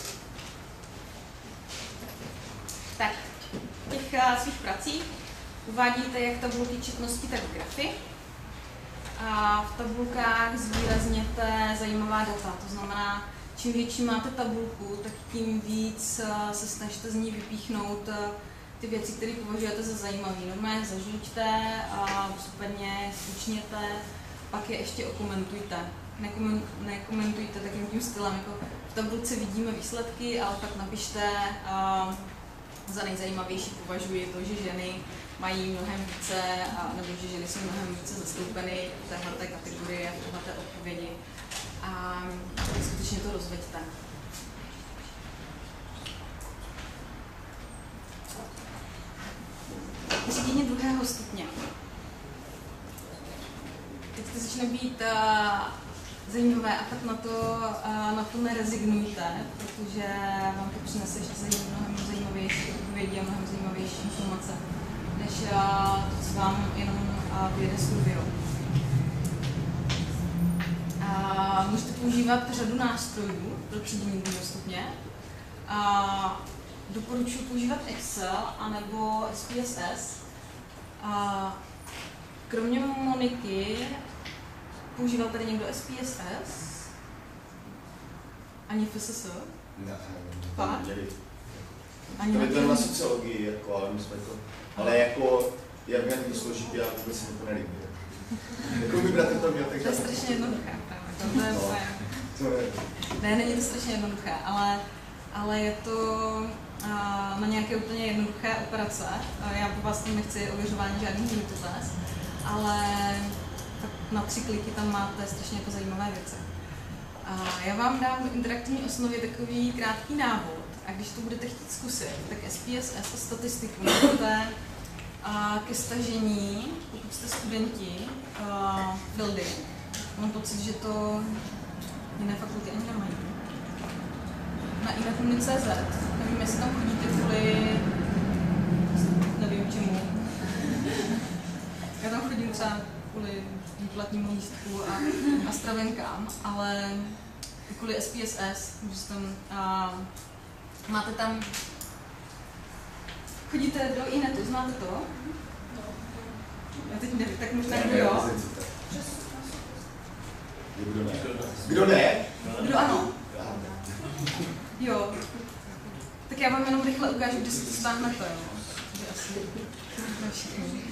Tak, v těch uh, svých pracích uvádíte jak tabulky četnosti, tak grafy. A v tabulkách zvýrazněte zajímavá data, to znamená, čím větší máte tabulku, tak tím víc uh, se snažte z ní vypíchnout uh, ty věci, které považujete za zajímavé. Normálně zažlučte a případně ztučněte, pak je ještě okomentujte. Nekomen, nekomentujte takým tím stylem, jako v tabulce vidíme výsledky, ale pak napište, uh, za nejzajímavější považuji to, že ženy mají mnohem více, a, nebo že ženy jsou mnohem více zastoupeny v téhleté kategorii a v téhleté odpovědi. A skutečně to rozveďte. Třídění druhého stupně. Teď to začne být uh, zajímavé a tak na to, uh, na to nerezignujte, protože vám to přinese ještě mnohem zajímavější odpovědi a mnohem zajímavější informace, než uh, to, co vám jenom uh, vyjede z průběhu. Uh, můžete používat řadu nástrojů pro třídění druhého stupně. Uh, doporučuji používat Excel anebo S P S S. Uh, kromě Moniky, používal tady někdo S P S S? Ani F S S? Ne, Fakt? Ani to je na sociologii, jako, ale my jsme to, ale jako, jak mě to složitý, já vůbec se mi to nelíbí. Jako by bratr to měl, tak... To je strašně jednoduché, to je no, to je... Ne, není to strašně jednoduché, ale, ale je to uh, na nějaké úplně jednoduché operace. Uh, já po vás tam nechci ověřování žádný hypotez, ale na tři kliky tam máte strašně jako zajímavé věci. Uh, já vám dám do interaktivní osnovy takový krátký návod a když to budete chtít zkusit, tak S P S S a statistiku máte uh, ke stažení, pokud jste studenti, uh, buildy. Mám pocit, že to jiné fakulty ani nemají. Na inetuny tečka cé zet, nevím, jestli tam chodíte kvůli, nevím čemu. Já tam chodím třeba kvůli výplatnímu lístku a, a stravenkám, ale kvůli S P S S, že tam, a, máte tam, chodíte do inetu, znáte to? Já teď nevím, tak možná kdo jo? Kdo ne? Kdo ne? Kdo ano? Jo. Tak já vám jenom rychle ukážu, kde si to stáhnete, jo. Že asi ne všichni.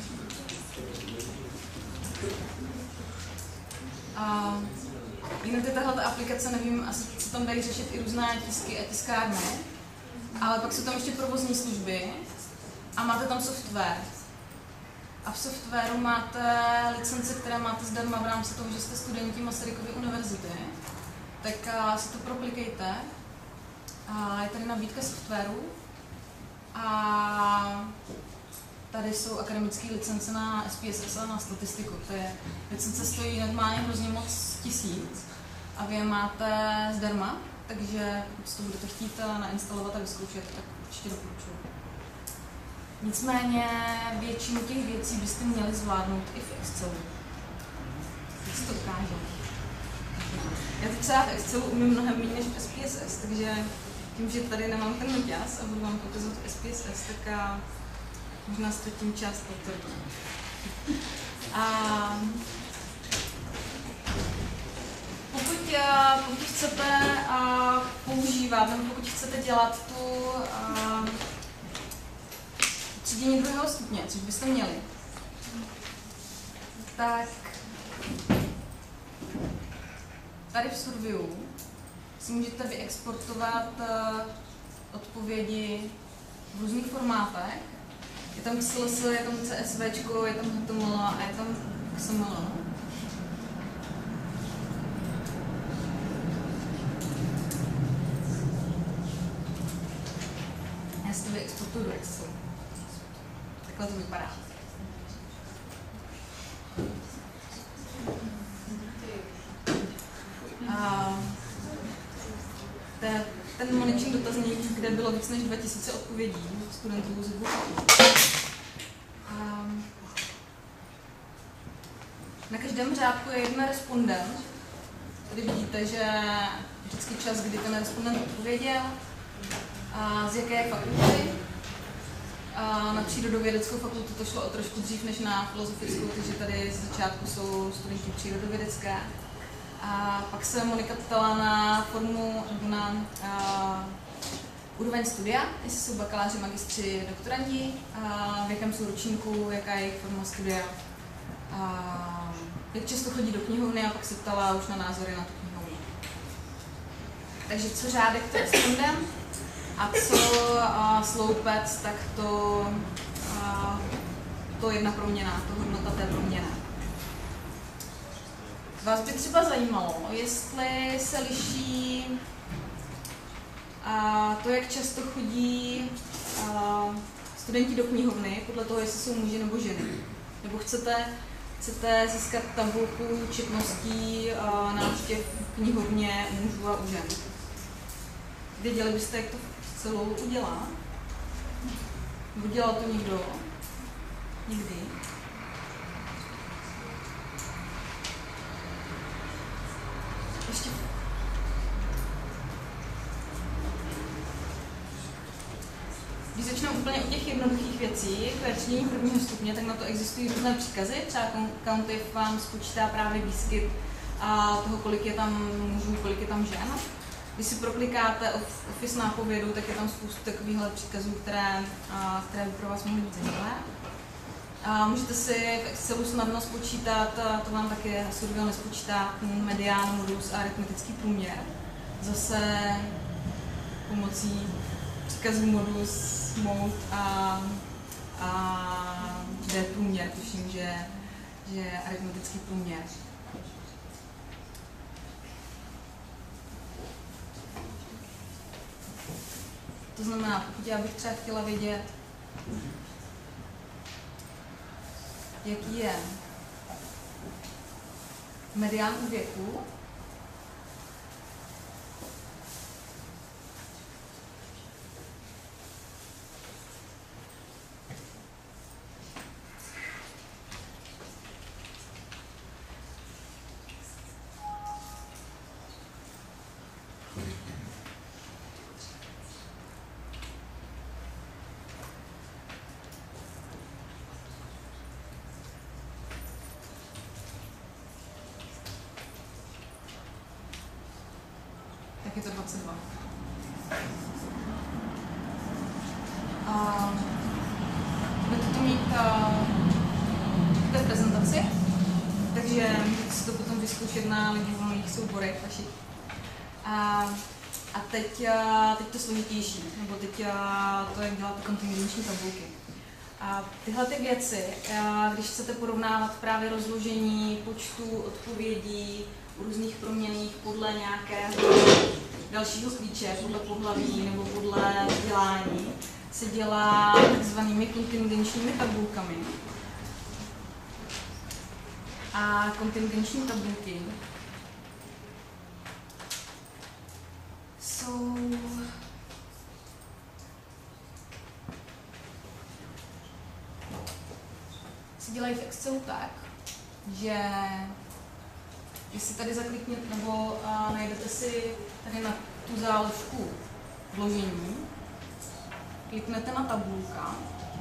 A jinak je tahle aplikace, nevím, asi se tam dají řešit i různé tisky a tiskárny, ale pak jsou tam ještě provozní služby a máte tam software. A v softwaru máte licence, které máte zdarma v rámci toho, že jste studenti Masarykovy univerzity, tak si to proklikejte. A je tady nabídka softwaru a tady jsou akademické licence na S P S S a na statistiku. To je, licence stojí normálně hrozně moc tisíc a vy je máte zdarma, takže pokud to budete chtít nainstalovat a vyzkoušet, tak určitě doporučuji. Nicméně většinu těch věcí byste měli zvládnout i v Excelu. Teď si to ukážu. Já teď třeba v Excelu umím mnohem méně než v S P S S, takže tím, že tady nemám ten noťaz a budu vám ukazovat S P S S, tak a možná ztratím čas pro to. A pokud, pokud chcete používat, nebo pokud chcete dělat tu třídění druhého stupně, což byste měli, tak tady v Surview si můžete vyexportovat uh, odpovědi v různých formátech. Je tam C S S, je tam C S V, je tam H T M L a je tam X M L. Já si to vyexportuju do Excelu. Takhle to vypadá. A ten monitoring dotazník, kde bylo víc než dva tisíce odpovědí studentů z dvou fakult. Na každém řádku je jeden respondent. Tady vidíte, že vždycky čas, kdy ten respondent odpověděl, a z jaké fakulty. A na přírodovědeckou fakultu to šlo o trošku dřív než na filozofickou, takže tady z začátku jsou studenti přírodovědecké. A pak se Monika ptala na formu nebo na a, úroveň studia, jestli jsou bakaláři, magistři, doktorandi, a v jakém jsou ročníku, jaká je jejich forma studia, a, jak často chodí do knihovny, a pak se ptala už na názory na tu knihovnu. Takže co řádek, to respondent, a co a, sloupec, tak to, a, to jedna proměnná, to hodnota té proměnné. Vás by třeba zajímalo, jestli se liší a, to, jak často chodí a, studenti do knihovny, podle toho, jestli jsou muži nebo ženy. Nebo chcete, chcete získat tabulku četností a, návštěv v knihovně mužů a u žen. Věděli byste, jak to celou udělá? Nebo dělal to někdo? Nikdy? Ještě. Když začneme úplně u těch jednoduchých věcí, jako je třídění prvního stupně, tak na to existují různé příkazy. Třeba Countif vám spočítá právě výskyt a toho, kolik je tam mužů, kolik je tam žen. Když si proklikáte Office nápovědu, tak je tam spoustu takovýchhle příkazů, které, a, které by pro vás mohly být zajímavé. A můžete si v Excelu snadno spočítat, a to vám taky Survey nespočítá, medián, modus a aritmetický průměr. Zase pomocí příkazů modus, mod a, a D průměr, tuším, že, že je aritmetický průměr. To znamená, pokud já bych třeba chtěla vědět, jaký je medián věku, tak je to dvacet dva. A budete to mít v té prezentaci, takže můžete si to potom vyzkoušet na libovolných souborech vašich. A, a teď, teď to složitější, nebo teď to, jak dělat kontingenční tabulky. A tyhle ty věci, když chcete porovnávat právě rozložení počtu odpovědí u různých proměnných podle nějakého dalšího klíče, podle pohlaví nebo podle vzdělání, se dělá takzvanými kontingenčními tabulkami. A kontingenční tabulky jsou se dělají v Excelu tak, že když si tady zaklikněte nebo a, najdete si tady na tu záložku vložení, kliknete na tabulka.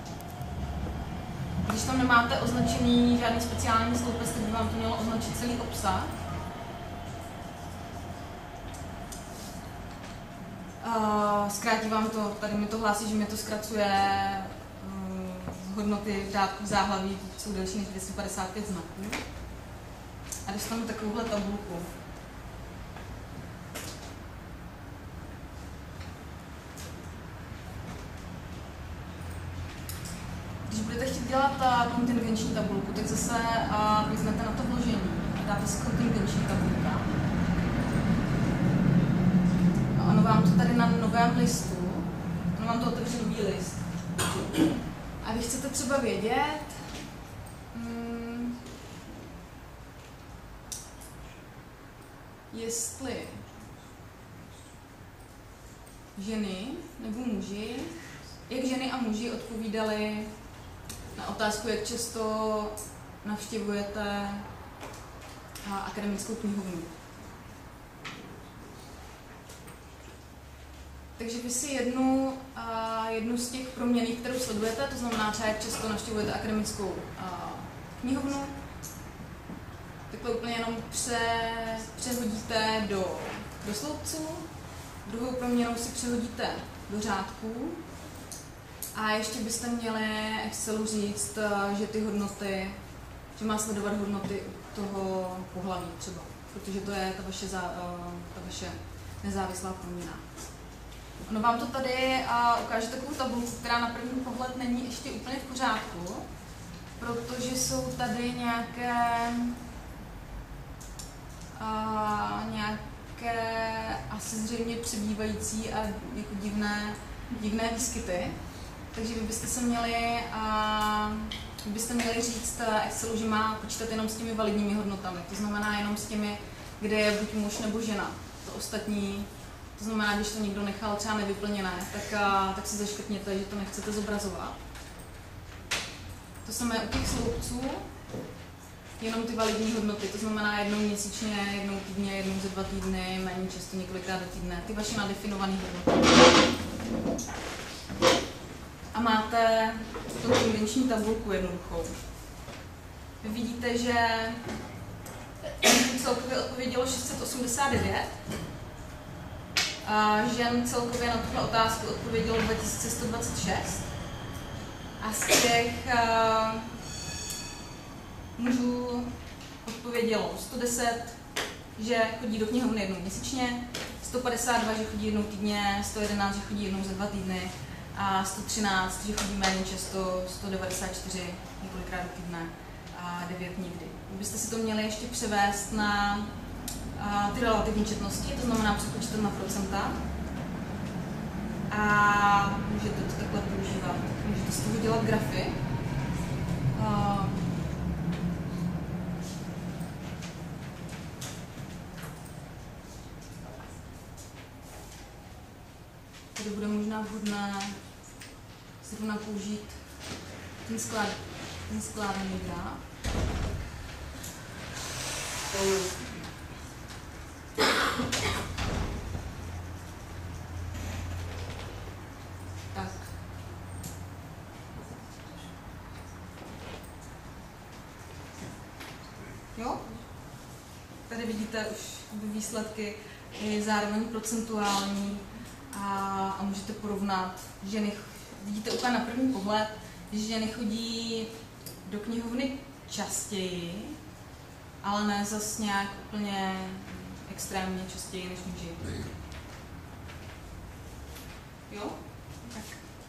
Když tam nemáte označený žádný speciální sloupec, tak by vám to mělo označit celý obsah. Uh, zkrátí vám to, tady mi to hlásí, že mi to zkracuje um, hodnoty řádků záhlaví, jsou delší než dvě stě padesát pět znaků. A dostanu takovouhle tabulku. Když budete chtít dělat uh, kontingenční tabulku, tak zase uh, kliknete na to vložení a dáte si kontingenční tabulka. A ono vám to tady na novém listu, ono vám to otevře nový list. A vy chcete třeba vědět, hmm, jestli ženy nebo muži, jak ženy a muži odpovídali na otázku, jak často navštěvujete akademickou knihovnu. Takže vy si jednu, uh, jednu z těch proměnných, kterou sledujete, to znamená třeba, jak často navštěvujete akademickou uh, knihovnu, takhle úplně jenom pře, přehodíte do, do sloupců, druhou proměnou si přehodíte do řádků a ještě byste měli Excelu říct, uh, že ty hodnoty, že má sledovat hodnoty toho pohlaví třeba, protože to je ta vaše, zá, uh, ta vaše nezávislá proměna. Ono vám to tady uh, ukáže takovou tabulku, která na první pohled není ještě úplně v pořádku, protože jsou tady nějaké, uh, nějaké asi zřejmě přebývající a jako divné, divné výskyty. Takže vy byste se měli, uh, vy byste měli říct uh, Excelu, že má počítat jenom s těmi validními hodnotami. To znamená jenom s těmi, kde je buď muž nebo žena. To ostatní, to znamená, když to někdo nechal třeba nevyplněné, tak, uh, tak si zaškrtněte, že to nechcete zobrazovat. To samé u těch sloupců, jenom ty validní hodnoty, to znamená jednou měsíčně, jednou týdně, jednou za dva týdny, méně často, několikrát do týdne, ty vaše nadefinované hodnoty. A máte tu tendenční tabulku jednoduchou. Vy vidíte, že celkově odpovědělo šest set osmdesát devět, a žen celkově na tuto otázku odpovědělo dva tisíce sto dvacet šest a z těch uh, mužů odpovědělo sto deset, že chodí do knihovny jednou měsíčně, sto padesát dva, že chodí jednou týdně, sto jedenáct, že chodí jednou za dva týdny a sto třináct, že chodí méně často, sto devadesát čtyři několikrát do týdne a devět nikdy. Kdybyste si to měli ještě převést na a, ty relativní četnosti, to znamená přepočítat na procenta a můžete to takhle používat. Můžete z toho dělat grafy. A, tady bude možná vhodné zrovna použít ten, sklad, ten skládaný graf. Tak. Jo? Tady vidíte už výsledky i zároveň procentuální a, a můžete porovnat ženy. Vidíte úplně na první pohled, že ženy chodí do knihovny častěji, ale ne zas nějak úplně extrémně častěji než muži. Jo? Tak.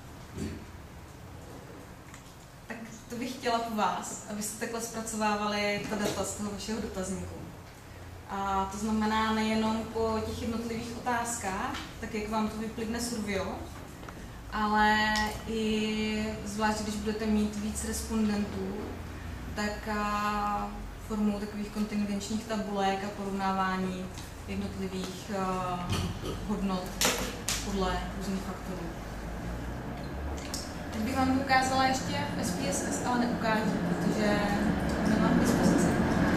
Tak to bych chtěla po vás, abyste takhle zpracovávali ta data z toho vašeho dotazníku. A to znamená nejenom po těch jednotlivých otázkách, tak jak vám to vyplivne Survio, ale i zvlášť, když budete mít víc respondentů, tak formou takových kontingenčních tabulek a porovnávání jednotlivých uh, hodnot podle různých faktorů. Teď bych vám ukázala ještě v S P S S, ale neukážu, protože nemám k dispozici.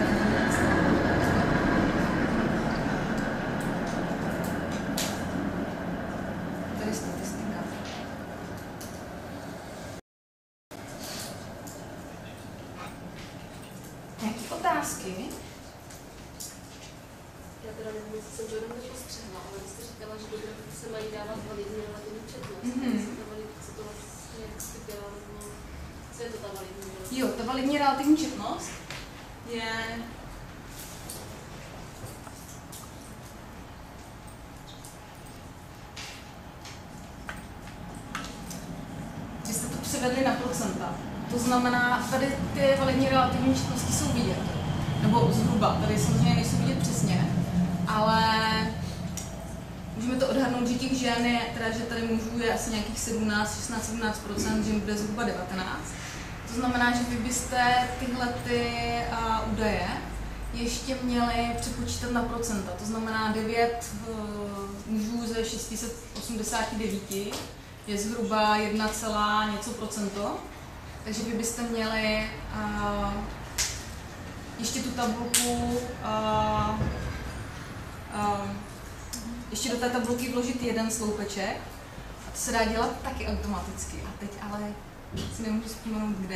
Tady statistika. Nějaké otázky? Já teda nevím, jestli jsem to jenom nepostřehla, ale vy jste říkala, že do grafiky se mají dávat validní relativní četnost. Mm-hmm. Co to vlastně, jak jste dělala, no, co je to ta validní relativní? Jo, ta validní relativní četnost je vy jste to převedli na procenta. To znamená, tady ty validní relativní četnosti jsou vidět. Nebo zhruba, tady samozřejmě nejsou vidět přesně, ale můžeme to odhadnout, že těch žen je, teda, že tady mužů je asi nějakých sedmnáct, šestnáct, sedmnáct procent, žen bude zhruba devatenáct. To znamená, že vy byste tyhle ty uh, údaje ještě měli přepočítat na procenta, to znamená devět mužů ze šest set osmdesát devět je zhruba jedna celá něco procento, takže vy byste měli uh, ještě tu tabulku, uh, uh, ještě do té tabulky vložit jeden sloupeček a to se dá dělat taky automaticky. A teď ale si nemůžu vzpomenout kde.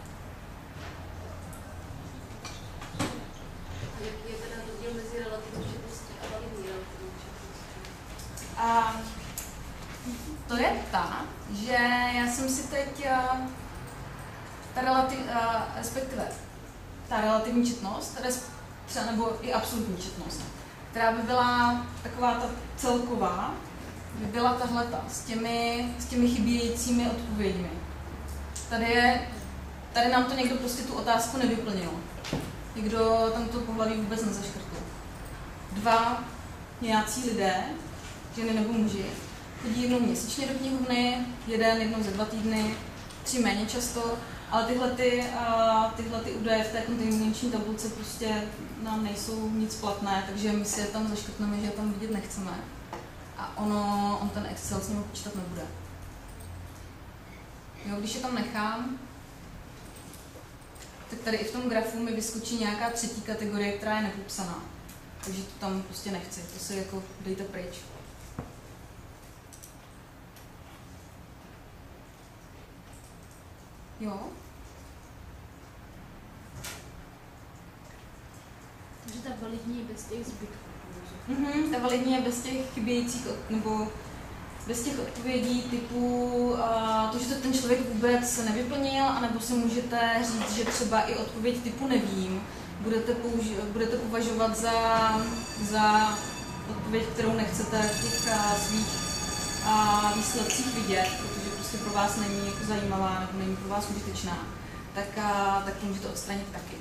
Jaký je teda rozdíl mezi relativní četností a validní relativní četností? A to je ta, že já jsem si teď ta relativ, respektive ta relativní četnost, třeba nebo i absolutní četnost, která by byla taková ta celková, by byla tahleta s těmi, s těmi chybějícími odpověďmi. Tady, je, tady nám to někdo prostě tu otázku nevyplnil. Někdo tam to pohlaví vůbec nezaškrtl. Dva nějací lidé, ženy nebo muži, chodí jednou měsíčně do knihovny, jeden jednou za dva týdny, tři méně často, ale tyhle, ty, tyhle ty údaje v té kontinuační tabulce prostě nám nejsou nic platné, takže my si je tam zaškrtneme, že je tam vidět nechceme. A ono, on ten Excel s ním počítat nebude. Jo, když je tam nechám, tak tady i v tom grafu mi vyskočí nějaká třetí kategorie, která je nepopsaná. Takže to tam prostě nechci, to si jako dejte pryč. Jo. Takže ta validní je bez těch zbytků. Mhm, ta validní je bez těch chybějících, nebo bez těch odpovědí typu uh, to, že to ten člověk vůbec nevyplnil, anebo si můžete říct, že třeba i odpověď typu nevím, budete, použi- budete považovat za, za odpověď, kterou nechcete v těch uh, svých uh, výsledcích vidět, protože prostě pro vás není jako zajímavá nebo není pro vás užitečná, tak, uh, tak to můžete odstranit taky.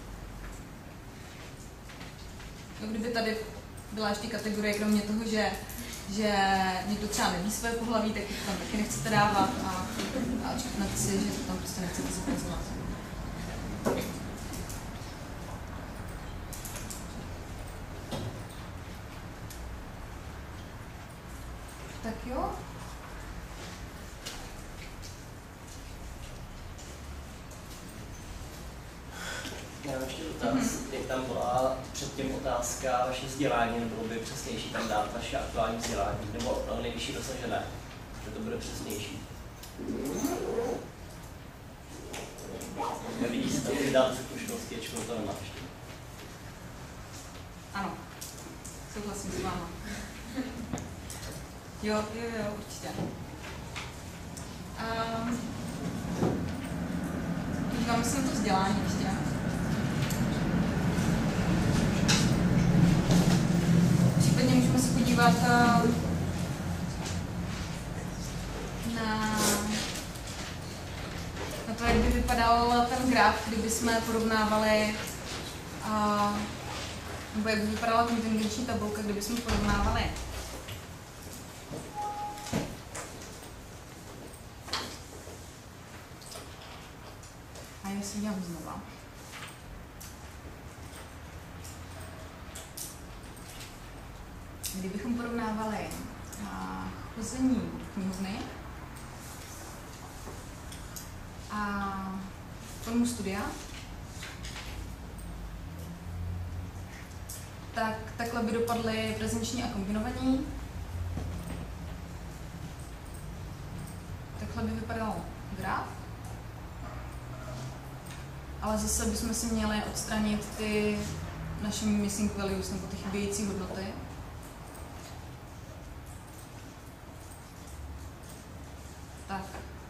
No, kdyby tady byla ještě kategorie, kromě toho, že, že někdo třeba neví své pohlaví, tak to tam taky nechcete dávat a, a řeknete si, že to tam prostě nechcete zobrazovat. Tak jo. Já mám ještě dotaz, mm-hmm. jak tam byla předtím otázka vaše vzdělání, nebylo by přesnější tam dát vaše aktuální vzdělání, nebo nejvyšší dosažené, že to bude přesnější. Nevidí se tam ty dát ze zkušenosti, ačkoliv to nemá ještě. Ano, souhlasím s váma. Jo, jo, jo, určitě. Um, Díváme se na to vzdělání ještě. Případně můžeme se podívat uh, na, na to, jak by vypadal ten graf, kdyby jsme porovnávali uh, nebo jak by vypadala kontingenční tabulka, kdyby jsme porovnávali a já si udělám znova. Kdybychom porovnávali chození knihovny a formu studia, tak takhle by dopadly prezenční a kombinovaní. Takhle by vypadal graf. Ale zase bychom si měli odstranit ty naše missing values, nebo ty chybějící hodnoty. Tak.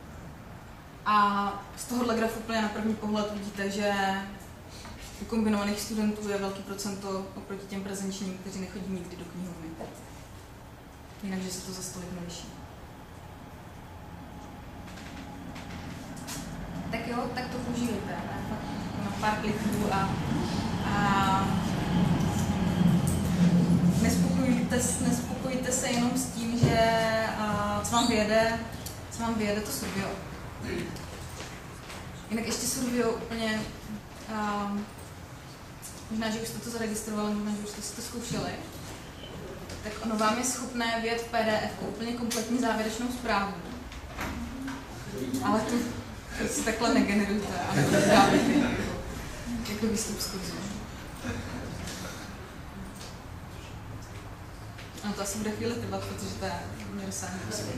A z tohohle grafu úplně na první pohled vidíte, že u kombinovaných studentů je velký procento oproti těm prezenčním, kteří nechodí nikdy do knihovny. Jinak, že se to za stolik neliší. Tak jo, tak to používejte. Na pár kliků a, a nespokojujte, nespokojujte se jenom s tím, že a, co vám vyjede, co vám vyjede to Survio. Jinak ještě Survio úplně um, možná, že už jste to zaregistrovali, možná, že už jste si to zkoušeli, tak ono vám je schopné vyjet P D F úplně kompletní závěrečnou zprávu. Ale to, to si takhle negenerujte, ale to dáváte jako, jako výstup z kurzu. No to asi bude chvíli trvat, protože to je nerozsáhlý postup.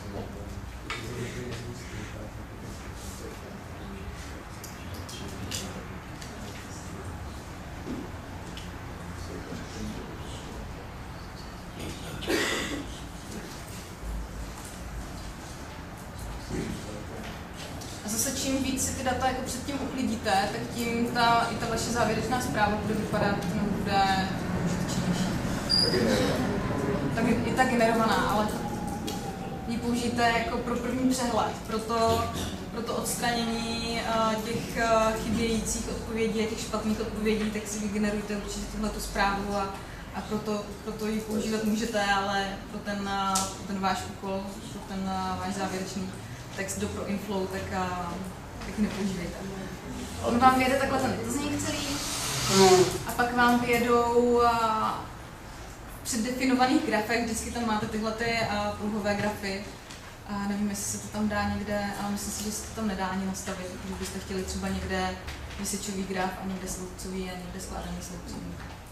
A zase čím víc si ty data jako předtím uklidíte, tak tím ta, i ta vaše závěrečná zpráva bude vypadat, no, bude užitečnější. Tak i ta generovaná, ale ji použijte jako pro první přehled, pro to, pro to odstranění uh, těch uh, chybějících odpovědí a těch špatných odpovědí, tak si vygenerujte určitě tuhletu zprávu a, a proto, proto ji používat můžete, ale pro ten, uh, pro ten váš úkol, pro ten uh, váš závěrečný text do ProInflow, tak, uh, tak nepoužívejte. On vám vyjede takhle ten dotazník celý a pak vám vyjedou uh, předdefinovaných grafech, vždycky tam máte tyhle ty uh, pruhové grafy. Uh, nevím, jestli se to tam dá někde, ale myslím si, že se to tam nedá ani nastavit, protože byste chtěli třeba někde vysyčový graf a někde sloupcový a někde skládaný sloupcový.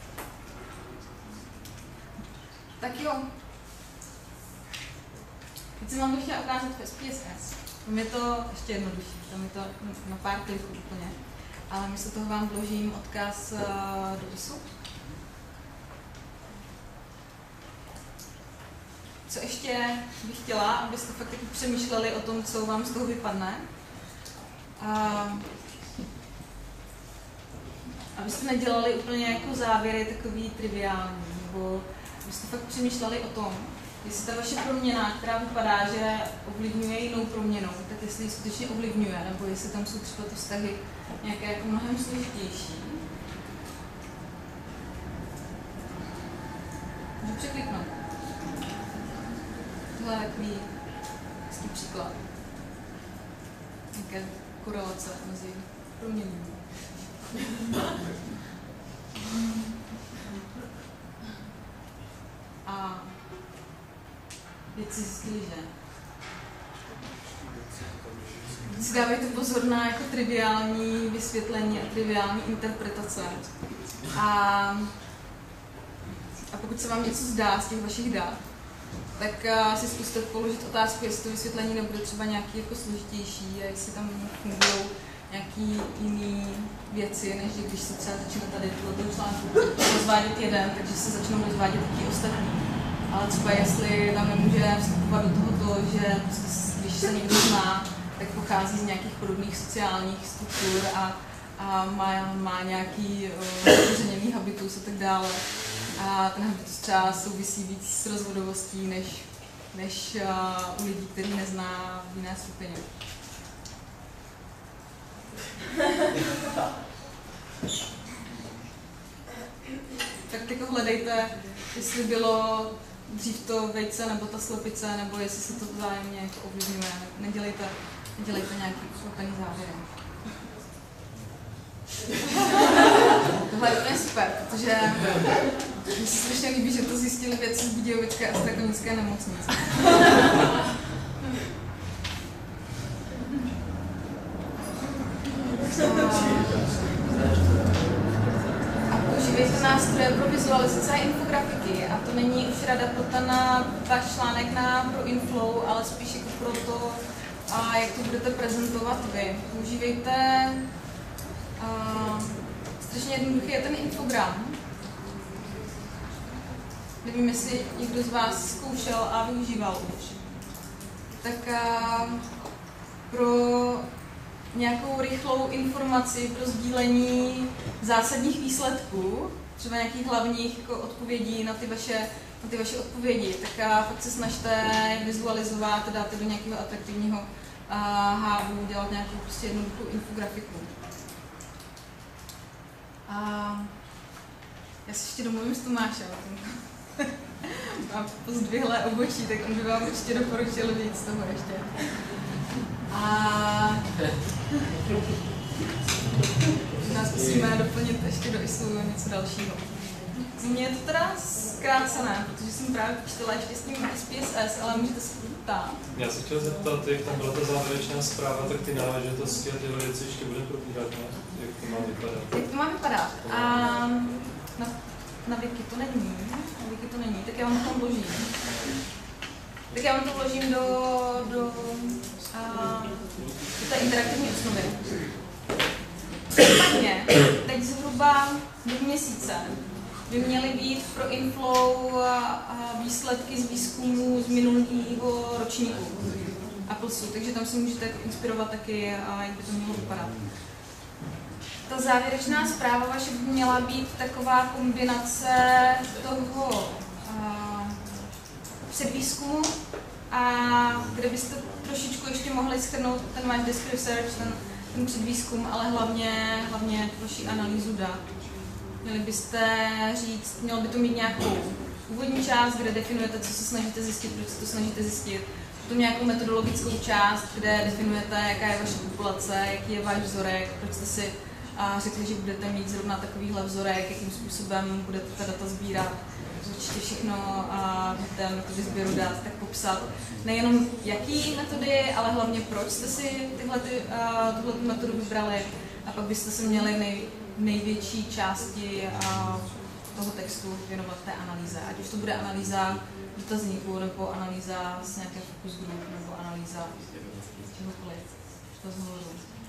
Tak jo. Teď jsem vám to chtěla ukázat v S P S S. Tam je to ještě jednodušší, tam je to na pár kliků úplně. Ale místo toho vám vložím odkaz uh, do visu. Co ještě bych chtěla, abyste fakt taky přemýšleli o tom, co vám z toho vypadne. A abyste nedělali úplně jako závěry takový triviální, nebo abyste fakt přemýšleli o tom, jestli ta vaše proměna, která vypadá, že ovlivňuje jinou proměnou, tak jestli ji skutečně ovlivňuje, nebo jestli tam jsou třeba ty vztahy nějaké jako mnohem složitější. Můžu překliknout. Tohle je takový hezký příklad. Nějaké korelace mezi proměnami. A vědci zjistili, že si dávejte pozor na jako triviální vysvětlení a triviální interpretace. A, a pokud se vám něco zdá z těch vašich dat, tak uh, si zkuste položit otázku, jestli to vysvětlení nebude třeba nějaký jako složitější a jestli tam fungují nějaký jiný věci, než když se třeba začne tady tohoto článku rozvádět jeden, takže se začnou rozvádět taky ostatní. Ale třeba jestli tam nemůže vstupovat do toho to, že když se někdo zná, tak pochází z nějakých podobných sociálních struktur a, a má, má nějaký zakořeněný uh, habitus a tak dále. A ten habitus třeba souvisí víc s rozvodovostí, než, než uh, u lidí, který nezná v jiné skupině. Tak jako hledejte, jestli bylo dřív to vejce nebo ta slepice, nebo jestli se to vzájemně jako ovlivňuje. Nedělejte, nedělejte nějaký ukvapený závěry. Tohle je úplně super, protože mi se strašně líbí, že to zjistili vědci z Budějovické a Strakonické nemocnice. A používejte nástroje pro vizualizace a infografiky. A to není už rada pro ten váš článek na ProInflow, ale spíš jako pro to, a jak to budete prezentovat vy. Používejte uh, strašně jednoduchý je ten infogram. Nevím, jestli někdo z vás zkoušel a využíval už. Tak uh, pro nějakou rychlou informaci, pro sdílení zásadních výsledků, třeba nějakých hlavních jako odpovědí na ty vaše, na ty vaše odpovědi, tak uh, fakt se snažte vizualizovat, dát do nějakého atraktivního uh, hávu, dělat nějakou prostě jednoduchou infografiku. A já se ještě domluvím s Tomášem. Mám pozdvihlé obočí, tak on by vám určitě doporučil víc toho ještě. A nás musíme doplnit ještě do I S U něco dalšího. Mně je to teda zkrácené, protože jsem právě četla ještě s tím S P S S, ale můžete se ptát. Já se chtěl zeptat, jak tam byla ta závěrečná zpráva, tak ty náležitosti a tyhle věci ještě budeme probíhat, ne? Jak to má vypadat? Jak to má vypadat? A na, na Wiki to není, na Wiki to není, tak já vám to tam vložím. Tak já vám to vložím do, do, a, do té interaktivní osnovy. Případně, teď zhruba do měsíce by měly být pro Inflow výsledky z výzkumu z minulého ročníku Applesu, takže tam se můžete inspirovat taky, jak by to mělo vypadat. Ta závěrečná zpráva vaše by měla být taková kombinace toho předvýzkumu, a kde byste trošičku ještě mohli shrnout ten váš desk research, ten, ten předvýzkum, ale hlavně, hlavně vaši analýzu dat. Měli byste říct, mělo by to mít nějakou úvodní část, kde definujete, co se snažíte zjistit, proč se to snažíte zjistit. Potom nějakou metodologickou část, kde definujete, jaká je vaše populace, jaký je váš vzorek, proč jste si a řekli, že budete mít zrovna takovýhle vzorek, jakým způsobem budete ta data sbírat. Určitě všechno a víte, metody sběru dat, tak popsat nejenom jaký metody, ale hlavně proč jste si tyhle ty, tuhle metodu vybrali, a pak byste se měli nej, největší části a, toho textu věnovat té analýze. Ať už to bude analýza dotazníku, nebo analýza z nějaké focus group, nebo analýza čehokoliv. To znovu.